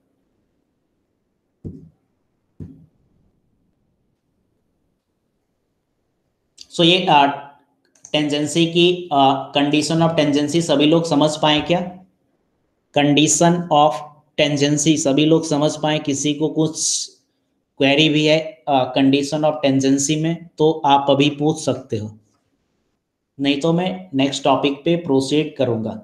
So ये टेंजेंसी की condition of tangency सभी लोग समझ पाए क्या, condition of tangency सभी लोग समझ पाए, किसी को कुछ क्वेरी भी है कंडीशन ऑफ टेंजेंसी में तो आप अभी पूछ सकते हो, नहीं तो मैं नेक्स्ट टॉपिक पे प्रोसीड करूंगा।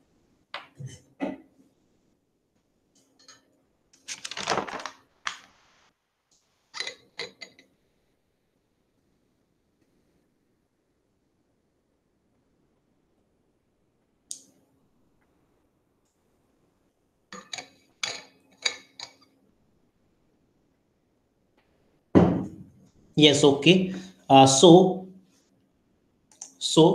Yes okay. सो सो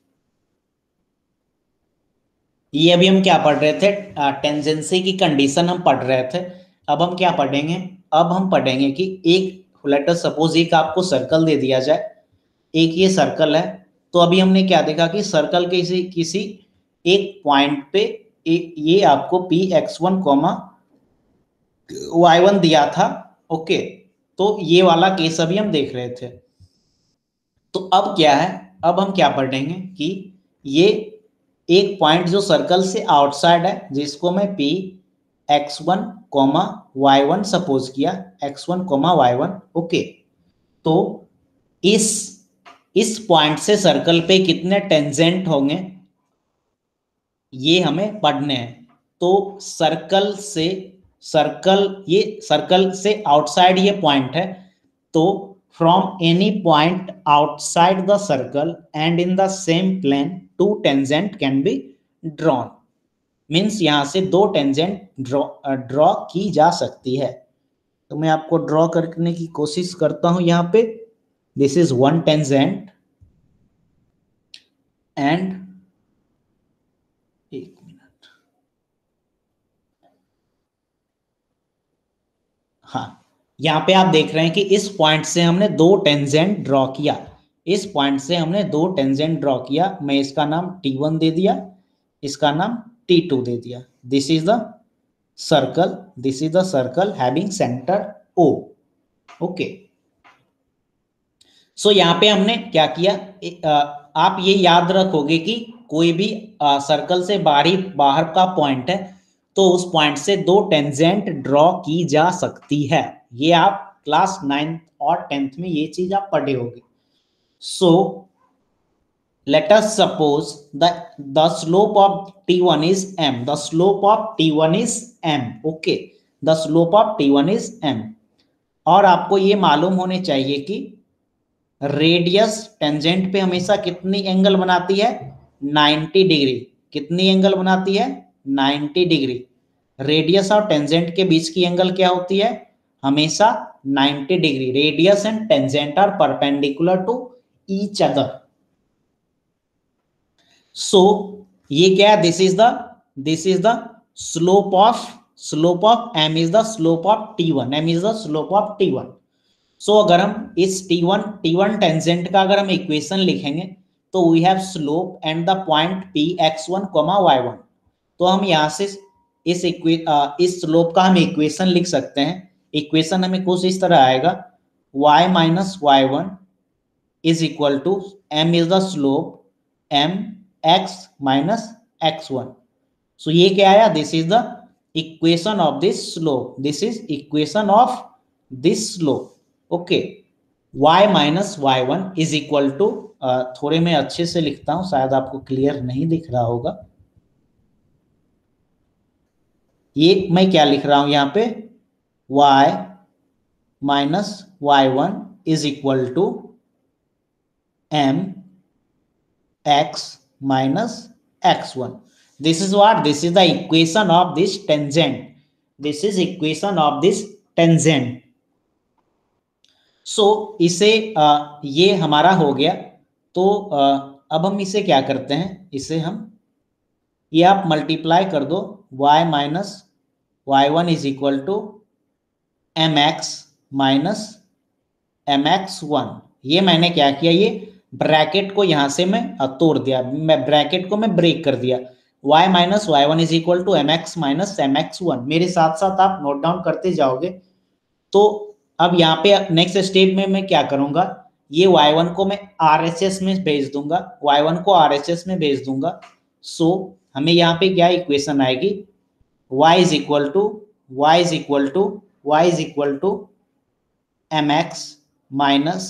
ये अभी हम क्या पढ़ रहे थे, टेंजेंसी की कंडीशन हम पढ़ रहे थे। अब हम क्या पढ़ेंगे, अब हम पढ़ेंगे कि एक लेट अस सपोज एक आपको सर्कल दे दिया जाए, एक ये सर्कल है। तो अभी हमने क्या देखा कि सर्कल के किसी किसी एक पॉइंट पे एक ये आपको P x one comma y one दिया था। ओके, तो ये वाला केस अभी हम देख रहे थे। तो अब क्या है, अब हम क्या पढ़ेंगे कि ये एक पॉइंट जो सर्कल से आउटसाइड है, जिसको मैं P x one comma y one suppose किया, x one comma y one. Okay, तो इस इस पॉइंट से सर्कल पे कितने टेंजेंट होंगे ये हमें पढ़ने हैं। तो सर्कल से आउटसाइड ये पॉइंट है। तो from any point outside the circle and in the same plane two tangent can be drawn. Means यहां से दो टेंजेंट ड्रॉ की जा सकती है। तो मैं आपको ड्रॉ करने की कोशिश करता हूं। यहां पे this is one tangent and एक मिनट, हाँ, यहाँ पे आप देख रहे हैं कि इस पॉइंट से हमने दो टेंजेंट ड्रॉ किया, इस पॉइंट से हमने दो टेंजेंट ड्रॉ किया। मैं इसका नाम T1 दे दिया, इसका नाम T2 दे दिया। This is the circle, this is the circle having centre O। Okay, so यहाँ पे हमने क्या किया, आप ये याद रखोगे कि कोई भी सर्कल से बाहर का पॉइंट है तो उस पॉइंट से दो टेंजेंट ड्रॉ की जा सकती है। ये आप क्लास 9th और 10th में ये चीज आप पढ़े होंगे। सो let us suppose the slope of T1 is m, the slope of T1 is m। okay, the slope of T1 is m। और आपको ये मालूम होने चाहिए कि रेडियस टेंजेंट पे हमेशा कितनी एंगल बनाती है, 90 डिग्री। कितनी एंगल बनाती है, 90 डिग्री। रेडियस और टेंजेंट के बीच की एंगल क्या होती है, हमेशा 90 degree. Radius and tangent are perpendicular to each other. So ये क्या है, this is the slope of m is the slope of T1, m is the slope of T1। So अगर हम इस T1 टेंजेंट का अगर हम इक्वेशन लिखेंगे तो we have slope and the point P x one comma y one. तो हम यहाँ से इस स्लोप का हम इक्वेशन लिख सकते हैं। इक्वेशन हमें कुछ इस तरह आएगा, y minus y one is equal to m is the slope m x minus x one. So ये क्या आया, this is the equation of this slope, this is equation of this slope. Okay, y minus y one is equal to, थोड़े मैं अच्छे से लिखता हूं, शायद आपको क्लियर नहीं दिख रहा होगा। ये मैं क्या लिख रहा हूं यहाँ पे, y minus y one is equal to m x minus x1। this is what, this is the equation of this tangent, this is equation of this tangent। so इसे ये हमारा हो गया। तो अब हम इसे क्या करते हैं, इसे हम ये आप मल्टीप्लाई कर दो, y minus y one is equal to m x minus m x one. ये मैंने क्या किया, ये ब्रैकेट को यहां से मैं तोड़ दिया, मैं ब्रैकेट को मैं ब्रेक कर दिया। y minus y one is equal to m x minus m x one. मेरे साथ साथ आप नोट डाउन करते जाओगे। तो अब यहाँ पे नेक्स्ट स्टेप में मैं क्या करूंगा, ये y1 को मैं RHS में भेज दूंगा, y1 को RHS में भेज दूंगा। सो हमें यहाँ पे क्या इक्वेशन आएगी, y is equal to mx minus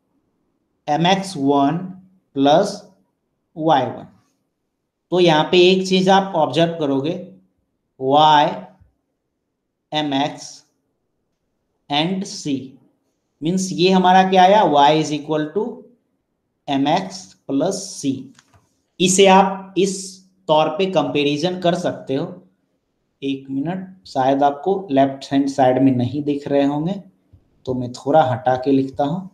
mx1 plus y1। तो यहां पे एक चीज आप ऑब्जर्व करोगे, y mx and c means ये हमारा क्या आया, y is equal to mx plus c। इसे आप इस तौर पे कंपैरिजन कर सकते हो। एक मिनट, शायद आपको लेफ्ट हैंड साइड में नहीं दिख रहे होंगे, तो मैं थोड़ा हटा के लिखता हूं,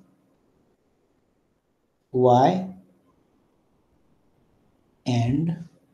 y एंड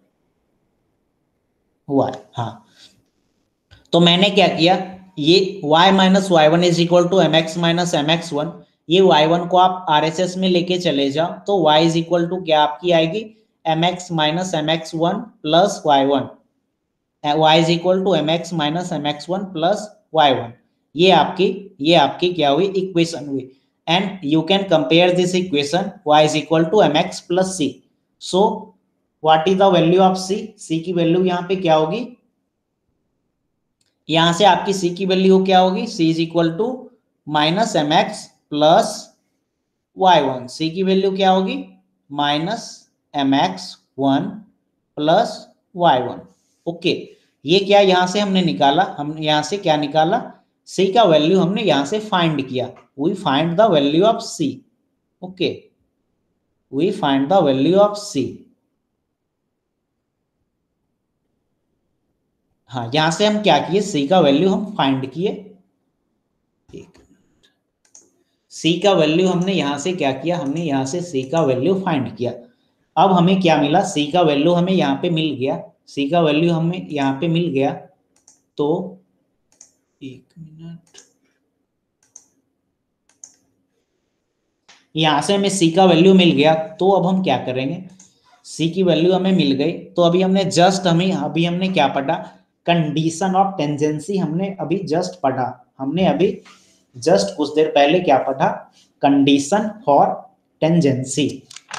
y। हाँ, तो मैंने क्या किया, ये y minus y one is equal to m x minus m x one, ये y1 को आप RHS में लेके चले जाओ तो y इज इक्वल टू क्या आपकी आएगी, m x minus m x one plus y one, y is equal to m x minus m x one plus y one. ये आपकी क्या हुई, इक्वेशन हुई। And you can compare this equation, y is equal to m x plus c. So what is the value of c की value यहाँ पे क्या होगी, यहां से आपकी c की वैल्यू क्या होगी, c is equal to minus m x plus y one. सी की वैल्यू क्या होगी, minus m x one plus y one. Okay, ये क्या यहां से हमने निकाला, हम यहां से क्या निकाला, c का वैल्यू हमने यहां से फाइंड किया। We find the value of c। Okay, we find the value of c। हाँ, यहां से हम क्या किए, c का वैल्यू हम फाइंड किए। एक c का वैल्यू हमने यहां से क्या किया, हमने यहां से c का वैल्यू फाइंड किया। अब हमें क्या मिला, c का वैल्यू हमें यहाँ पे मिल गया, c का वैल्यू हमें यहाँ पे मिल गया। तो एक मिनट, यहां से हमें c का वैल्यू मिल गया, तो अब हम क्या करेंगे, c की वैल्यू हमें मिल गई तो अभी हमने क्या पढ़ा, कंडीशन ऑफ टेंजेंसी हमने अभी जस्ट पढ़ा। हमने अभी जस्ट कुछ देर पहले क्या पढ़ा, condition for tangency.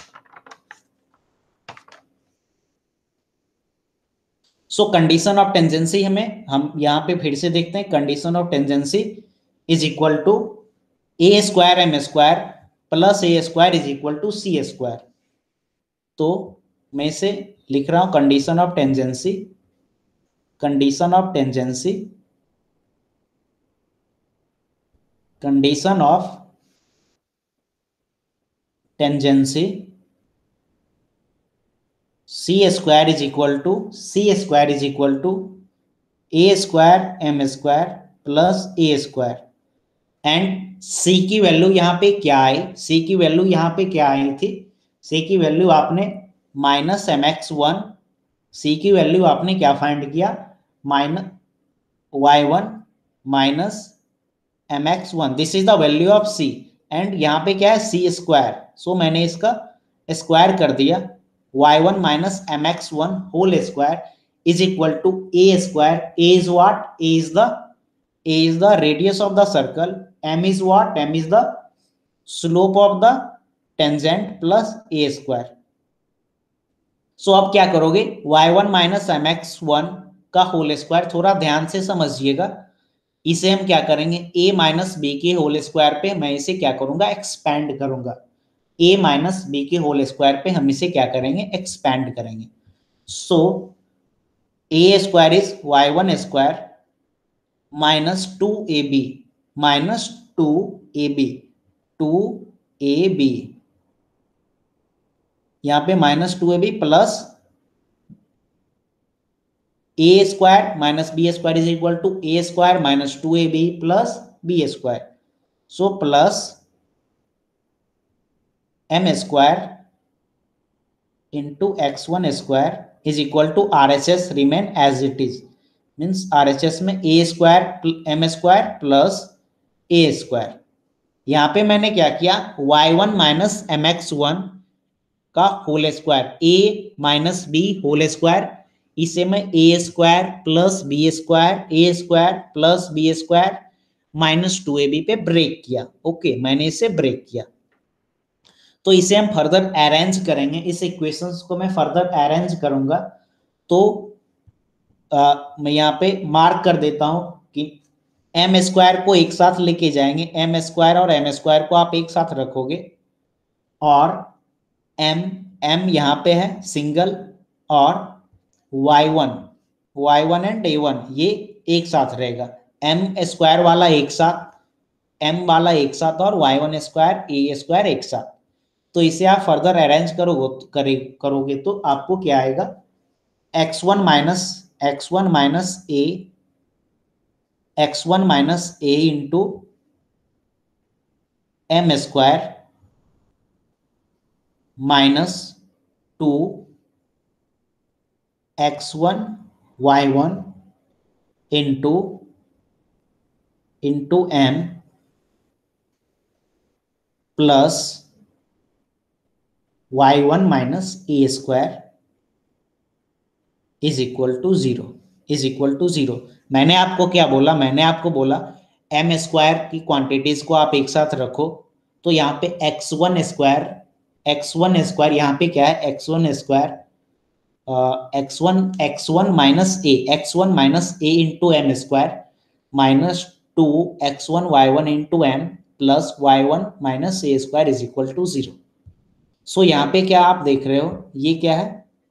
So condition of tangency हम यहां पे फिर से देखते हैं, condition of tangency is equal to a square m square plus a square is equal to c square. तो मैं इसे लिख रहा हूं, condition of tangency, condition of tangency, condition of tangency c square is equal to a square m square plus a square. And c की value यहाँ पे क्या आई, सी की वैल्यू यहाँ पे क्या आई थी, सी की वैल्यू आपने माइनस एम एक्स वन, सी की वैल्यू आपने क्या फाइंड किया, minus y one minus m x one, this is the value of C. And यहाँ पे क्या है, सी स्क्वायर, सो मैंने इसका स्क्वायर कर दिया, y one minus m x one whole square is equal to a square. A is what, a is the radius of the circle, m is what, m is the slope of the tangent plus a square। So अब क्या करोगे, y1 minus m x one का whole square, थोड़ा ध्यान से समझिएगा, इसे हम क्या करेंगे, a माइनस बी के होल स्क्वायर पे मैं इसे क्या करूंगा, एक्सपैंड करूंगा। a माइनस बी के होल स्क्वायर पे हम इसे क्या करेंगे, एक्सपैंड करेंगे। So a square is y one square minus two a b, minus two a b, two a b, यहां पे minus two a b plus a square minus b square is equal to a square minus two a b plus b square. So plus m square into x one square is equal to RHS remain as it is, means RHS में a square m square plus a square. यहां पे मैंने क्या किया, y1 minus m x one का whole square, a minus b whole square, इसे मैं a square plus b square, a square plus b square minus two a b पे break किया। ओके, मैंने इसे ब्रेक किया। तो इसे हम फर्दर अरेंज करेंगे, इस इक्वेशंस को मैं फर्दर अरेंज करूंगा। तो मैं यहाँ पे मार्क कर देता हूं कि एम स्क्वायर को एक साथ लेके जाएंगे, एम स्क्वायर और एम स्क्वायर को आप एक साथ रखोगे और एम एम यहाँ पे है सिंगल और वाई वन एंड ए1 ये एक साथ रहेगा, एम स्क्वायर वाला एक साथ, एम वाला एक साथ और वाई वन स्क्वायर एक साथ। तो इसे आप फर्दर अरेंज करोगे तो आपको क्या आएगा, x one minus a into m square minus 2 x1 y1 into m plus y1 - a² is equal to zero. मैंने आपको क्या बोला, मैंने आपको बोला एम स्क्वायर की क्वांटिटीज को आप एक साथ रखो, तो यहाँ पे एक्स वन स्क्वायर यहाँ पे क्या है, x one into m square minus 2 x1 y1 into m plus y1 - a² is equal to 0। So यहाँ पे क्या आप देख रहे हो, ये क्या है,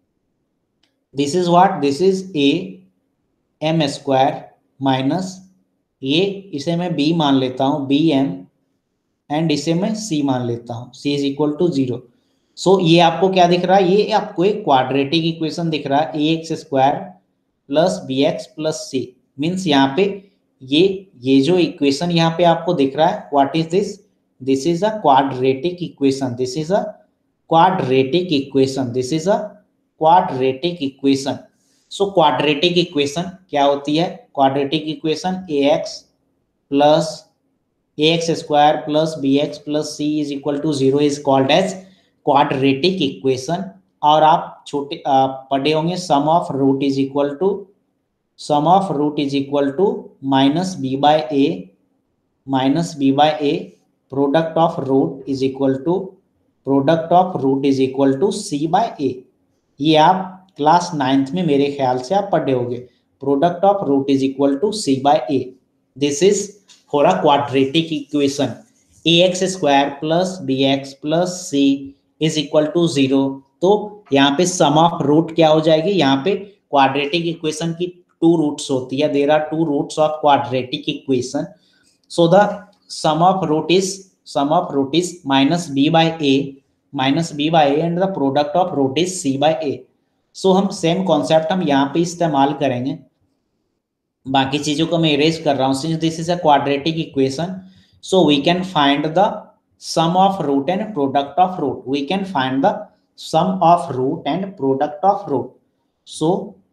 this is a m square minus ये, इसे मैं बी मान लेता हूं, बी एम, एंड इसे मैं सी मान लेता हूं, c is equal to 0। So ये आपको क्या दिख रहा है, ये आपको एक क्वाड्रेटिक इक्वेशन दिख रहा है, a x square plus b x plus c. Means यहाँ पे ये जो इक्वेशन यहाँ पे आपको दिख रहा है, what is this, this is a quadratic equation, this is a quadratic equation, this is a quadratic equation. So quadratic equation क्या होती है, quadratic equation a x square plus b x plus c is equal to 0 is called as quadratic equation. और आप पढ़े होंगे sum of root is equal to minus b by a, product of root is equal to c by ए। ये आप class 9th में मेरे ख्याल से आप पढ़े होंगे, product of root is equal to c by a. This is for a quadratic equation, a x square plus b x plus c is equal to 0। तो यहाँ पे सम ऑफ रूट क्या हो जाएगी, यहाँ पे क्वाड्रेटिक इक्वेशन की टू रूट्स होती है, there are two roots of quadratic equation. So the sum of root is minus b by a and the product of root is c by a। So हम same concept हम यहाँ पे इस्तेमाल करेंगे, बाकी चीजों को मैं इरेज कर रहा हूं। Since this is a quadratic equation, so we can find the sum of root and product of root, we can find the sum of root and product of root. So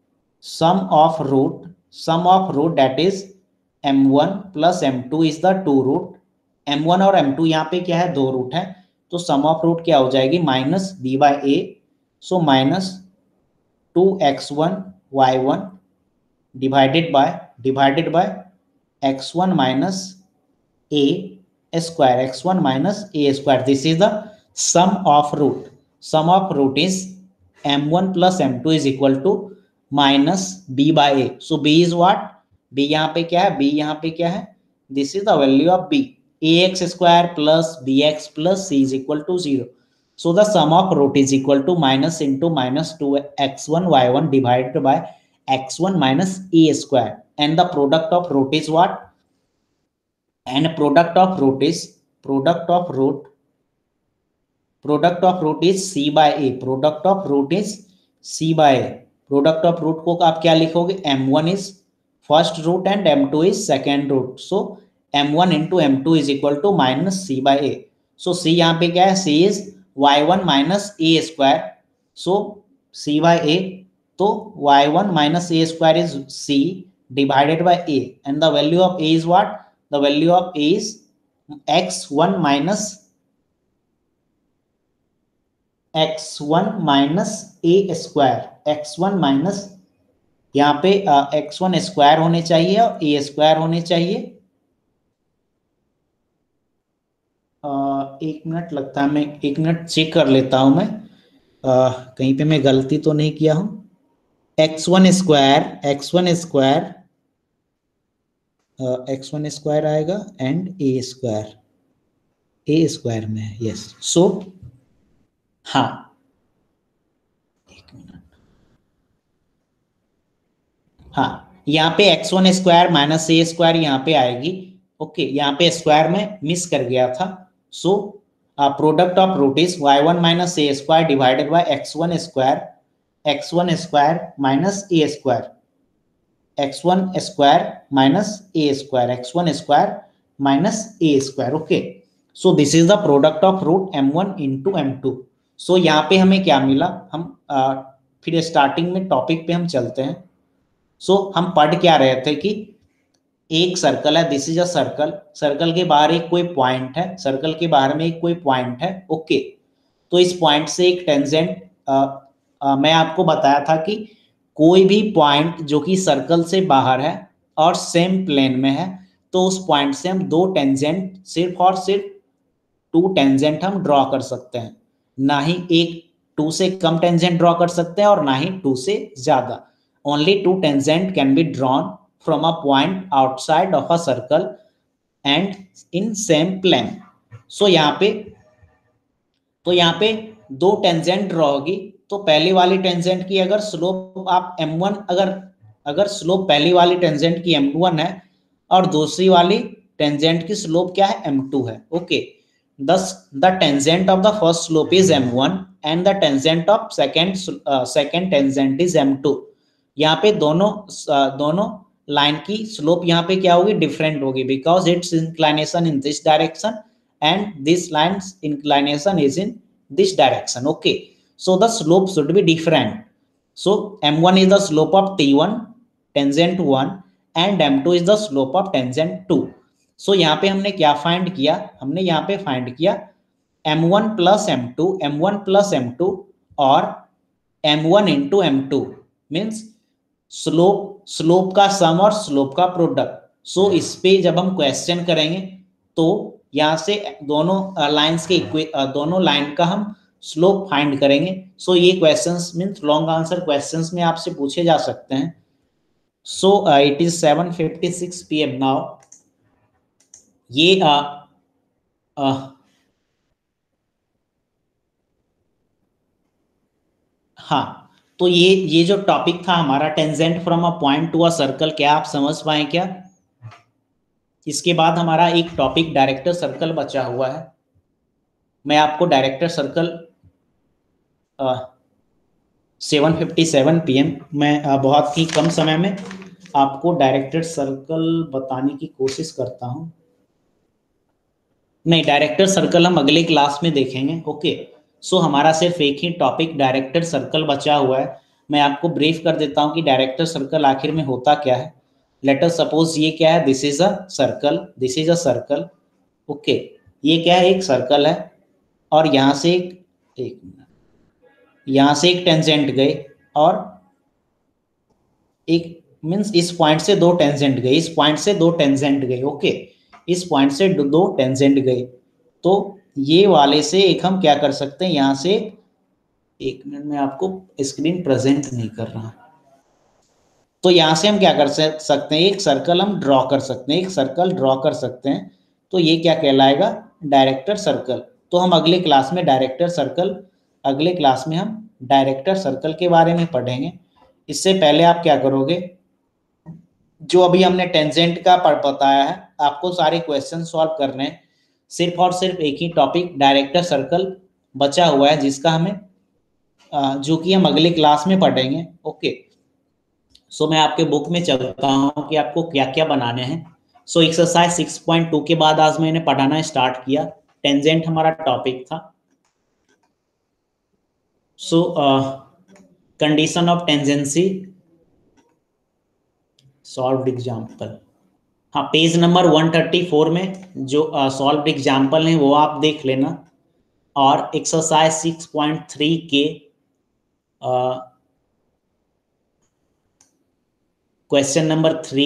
sum of root that is m1 plus m2 is the two root, m1 और m2 यहाँ पे क्या है, दो root है, तो सम of root क्या हो जाएगी, minus b by a, so minus 2 x1 y1 divided by x1 minus a square, this is the sum of root is m1 plus m2 is equal to minus b by a। so b is what, b यहाँ पे क्या है, b यहाँ पे क्या है, this is the value of b, ax square plus bx plus c is equal to 0। so the sum of root is equal to minus into minus 2 x1 y1 divided by x1 minus a square, and the product of root is what, and product of root is c by a, product of root is c by a। product of root को आप क्या लिखोगे, m1 is first root and m2 is second root, so m1 into m2 is equal to minus c by a। so c यहाँ पे क्या है, c is y1 minus a square, so c by a, तो y1 minus a square is c divided by a, and the value of a is what, the value of a is x1 minus a square, x1 minus, यहाँ पे x1 square होने चाहिए और a square होने चाहिए। एक minute लगता है, मैं एक मिनट चेक कर लेता हूं मैं, कहीं पे मैं गलती तो नहीं किया हूं। एक्स वन स्क्वायर आएगा एंड ए स्क्वायर में है, यस। सो हाँ, एक मिनट, हाँ, यहाँ पे x1 square minus a square यहाँ पे आएगी। ओके, यहाँ पे स्क्वायर में मिस कर गया था। So product of root is y1 minus a square divided by x one square minus a square, x1 square minus a square, x1 square minus a square. Okay, so this is the product of root m1 into m2। सो यहाँ पे हमें क्या मिला, हम फिर starting में topic पे हम चलते हैं। सो हम पढ़ क्या रहे थे कि एक सर्कल है, this is a circle, circle के बाहर एक कोई पॉइंट है, सर्कल के बाहर में एक कोई पॉइंट है। ओके, तो इस पॉइंट से एक टेंजेंट, मैं आपको बताया था कि कोई भी पॉइंट जो कि सर्कल से बाहर है और सेम प्लेन में है, तो उस पॉइंट से हम दो टेंजेंट, सिर्फ और सिर्फ टू टेंजेंट हम ड्रॉ कर सकते हैं, ना ही एक टू से कम टेंजेंट ड्रॉ कर सकते हैं और ना ही टू से ज्यादा। Only two tangent can be drawn from a point outside of a circle and in same plane. So यहाँ पे दो टेंजेंट ड्रॉ होगी। तो पहली वाली टेंजेंट की अगर स्लोप आप m1, अगर स्लोप पहली वाली टेंजेंट की m1 है और दूसरी वाली टेंजेंट की स्लोप क्या है, m2 है। Okay, thus the tangent of the first slope is m1 and the tangent of second tangent is m2। यहाँ पे दोनों लाइन की स्लोप यहाँ पे क्या होगी, डिफरेंट होगी, because its inclination in this direction and this line's inclination is in this direction। Okay, so the slope should be different। So m1 is the slope of t1 tangent 1 and m2 is the slope of tangent 2। so यहाँ पे हमने क्या find किया, हमने यहाँ पे find किया m1 plus m2 और m1 into m2 means slope का सम और स्लोप का प्रोडक्ट। सो इस पे जब हम क्वेश्चन करेंगे तो यहाँ से दोनों लाइंस के दोनों लाइन का हम स्लोप फाइंड करेंगे। सो ये questions means long answer questions में आपसे पूछे जा सकते हैं। So it is 7:56 PM now. ये हाँ, तो ये जो टॉपिक था हमारा tangent from a point to a circle, क्या आप समझ पाए क्या? इसके बाद हमारा एक टॉपिक डायरेक्टर सर्कल बचा हुआ है। मैं आपको डायरेक्टर सर्कल 7:57 PM मैं बहुत ही कम समय में आपको डायरेक्टर सर्कल बताने की कोशिश करता हूं। नहीं, डायरेक्टर सर्कल हम अगले क्लास में देखेंगे। ओके, सो हमारा सिर्फ एक ही टॉपिक डायरेक्टर सर्कल बचा हुआ है। मैं आपको ब्रीफ कर देता हूं कि डायरेक्टर सर्कल आखिर में होता क्या है। लेट अस सपोज ये क्या है, this is a circle, this is a circle. Okay, ये क्या है, एक सर्कल है और यहाँ से एक मिनट, यहाँ से एक टेंजेंट गए और एक मीन्स इस पॉइंट से दो टेंजेंट गए, इस पॉइंट से दो टेंजेंट गए। ओके, इस पॉइंट से दो टेंजेंट गए, तो ये वाले से एक हम क्या कर सकते हैं, यहाँ से एक मिनट में आपको स्क्रीन प्रेजेंट नहीं कर रहा, तो यहाँ से हम क्या कर सकते हैं, एक सर्कल हम ड्रॉ कर सकते हैं, एक सर्कल ड्रॉ कर सकते हैं। तो ये क्या कहलाएगा, डायरेक्टर सर्कल। तो हम अगले क्लास में डायरेक्टर सर्कल, अगले क्लास में हम डायरेक्टर सर्कल के बारे में पढ़ेंगे। इससे पहले आप क्या करोगे, जो अभी हमने टेंजेंट का बताया है, आपको सारे क्वेश्चन सॉल्व करने हैं। सिर्फ और सिर्फ एक ही टॉपिक डायरेक्टर सर्कल बचा हुआ है, जिसका हमें जो कि हम अगले क्लास में पढ़ेंगे। ओके, सो मैं आपके बुक में चलता हूँ कि आपको क्या क्या बनाने हैं। सो एक्सरसाइज 6.2 के बाद आज मैंने पढ़ाना स्टार्ट किया। टेंजेंट हमारा टॉपिक था। So condition of tangency, solved example. हाँ, पेज नंबर 134 में जो सॉल्व्ड एग्जाम्पल हैं वो आप देख लेना। और एक्सरसाइज 6.3 के question number 3,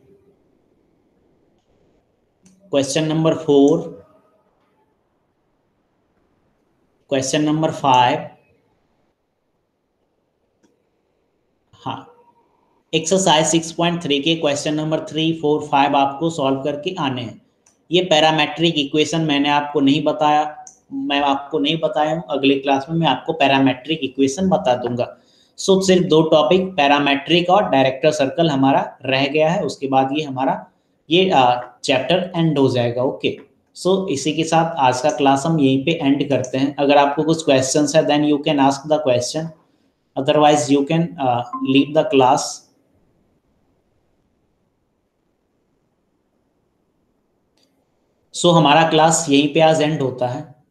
question number 4, question number 5, हाँ, एक्सरसाइज 6.3 के क्वेश्चन नंबर 3, 4, 5 आपको सॉल्व करके आने हैं। ये पैरामेट्रिक इक्वेशन मैंने आपको नहीं बताया, मैं आपको नहीं बताया हूँ, अगली क्लास में मैं आपको पैरामेट्रिक इक्वेशन बता दूंगा। सो सिर्फ दो टॉपिक पैरामेट्रिक और डायरेक्टर सर्कल हमारा रह गया है, उसके बाद ये हमारा ये चैप्टर एंड हो जाएगा। ओके, सो इसी के साथ आज का क्लास हम यहीं पे एंड करते हैं। अगर आपको कुछ क्वेश्चंस है then you can ask the question, otherwise you can leave the class. So हमारा क्लास यहीं पे आज एंड होता है।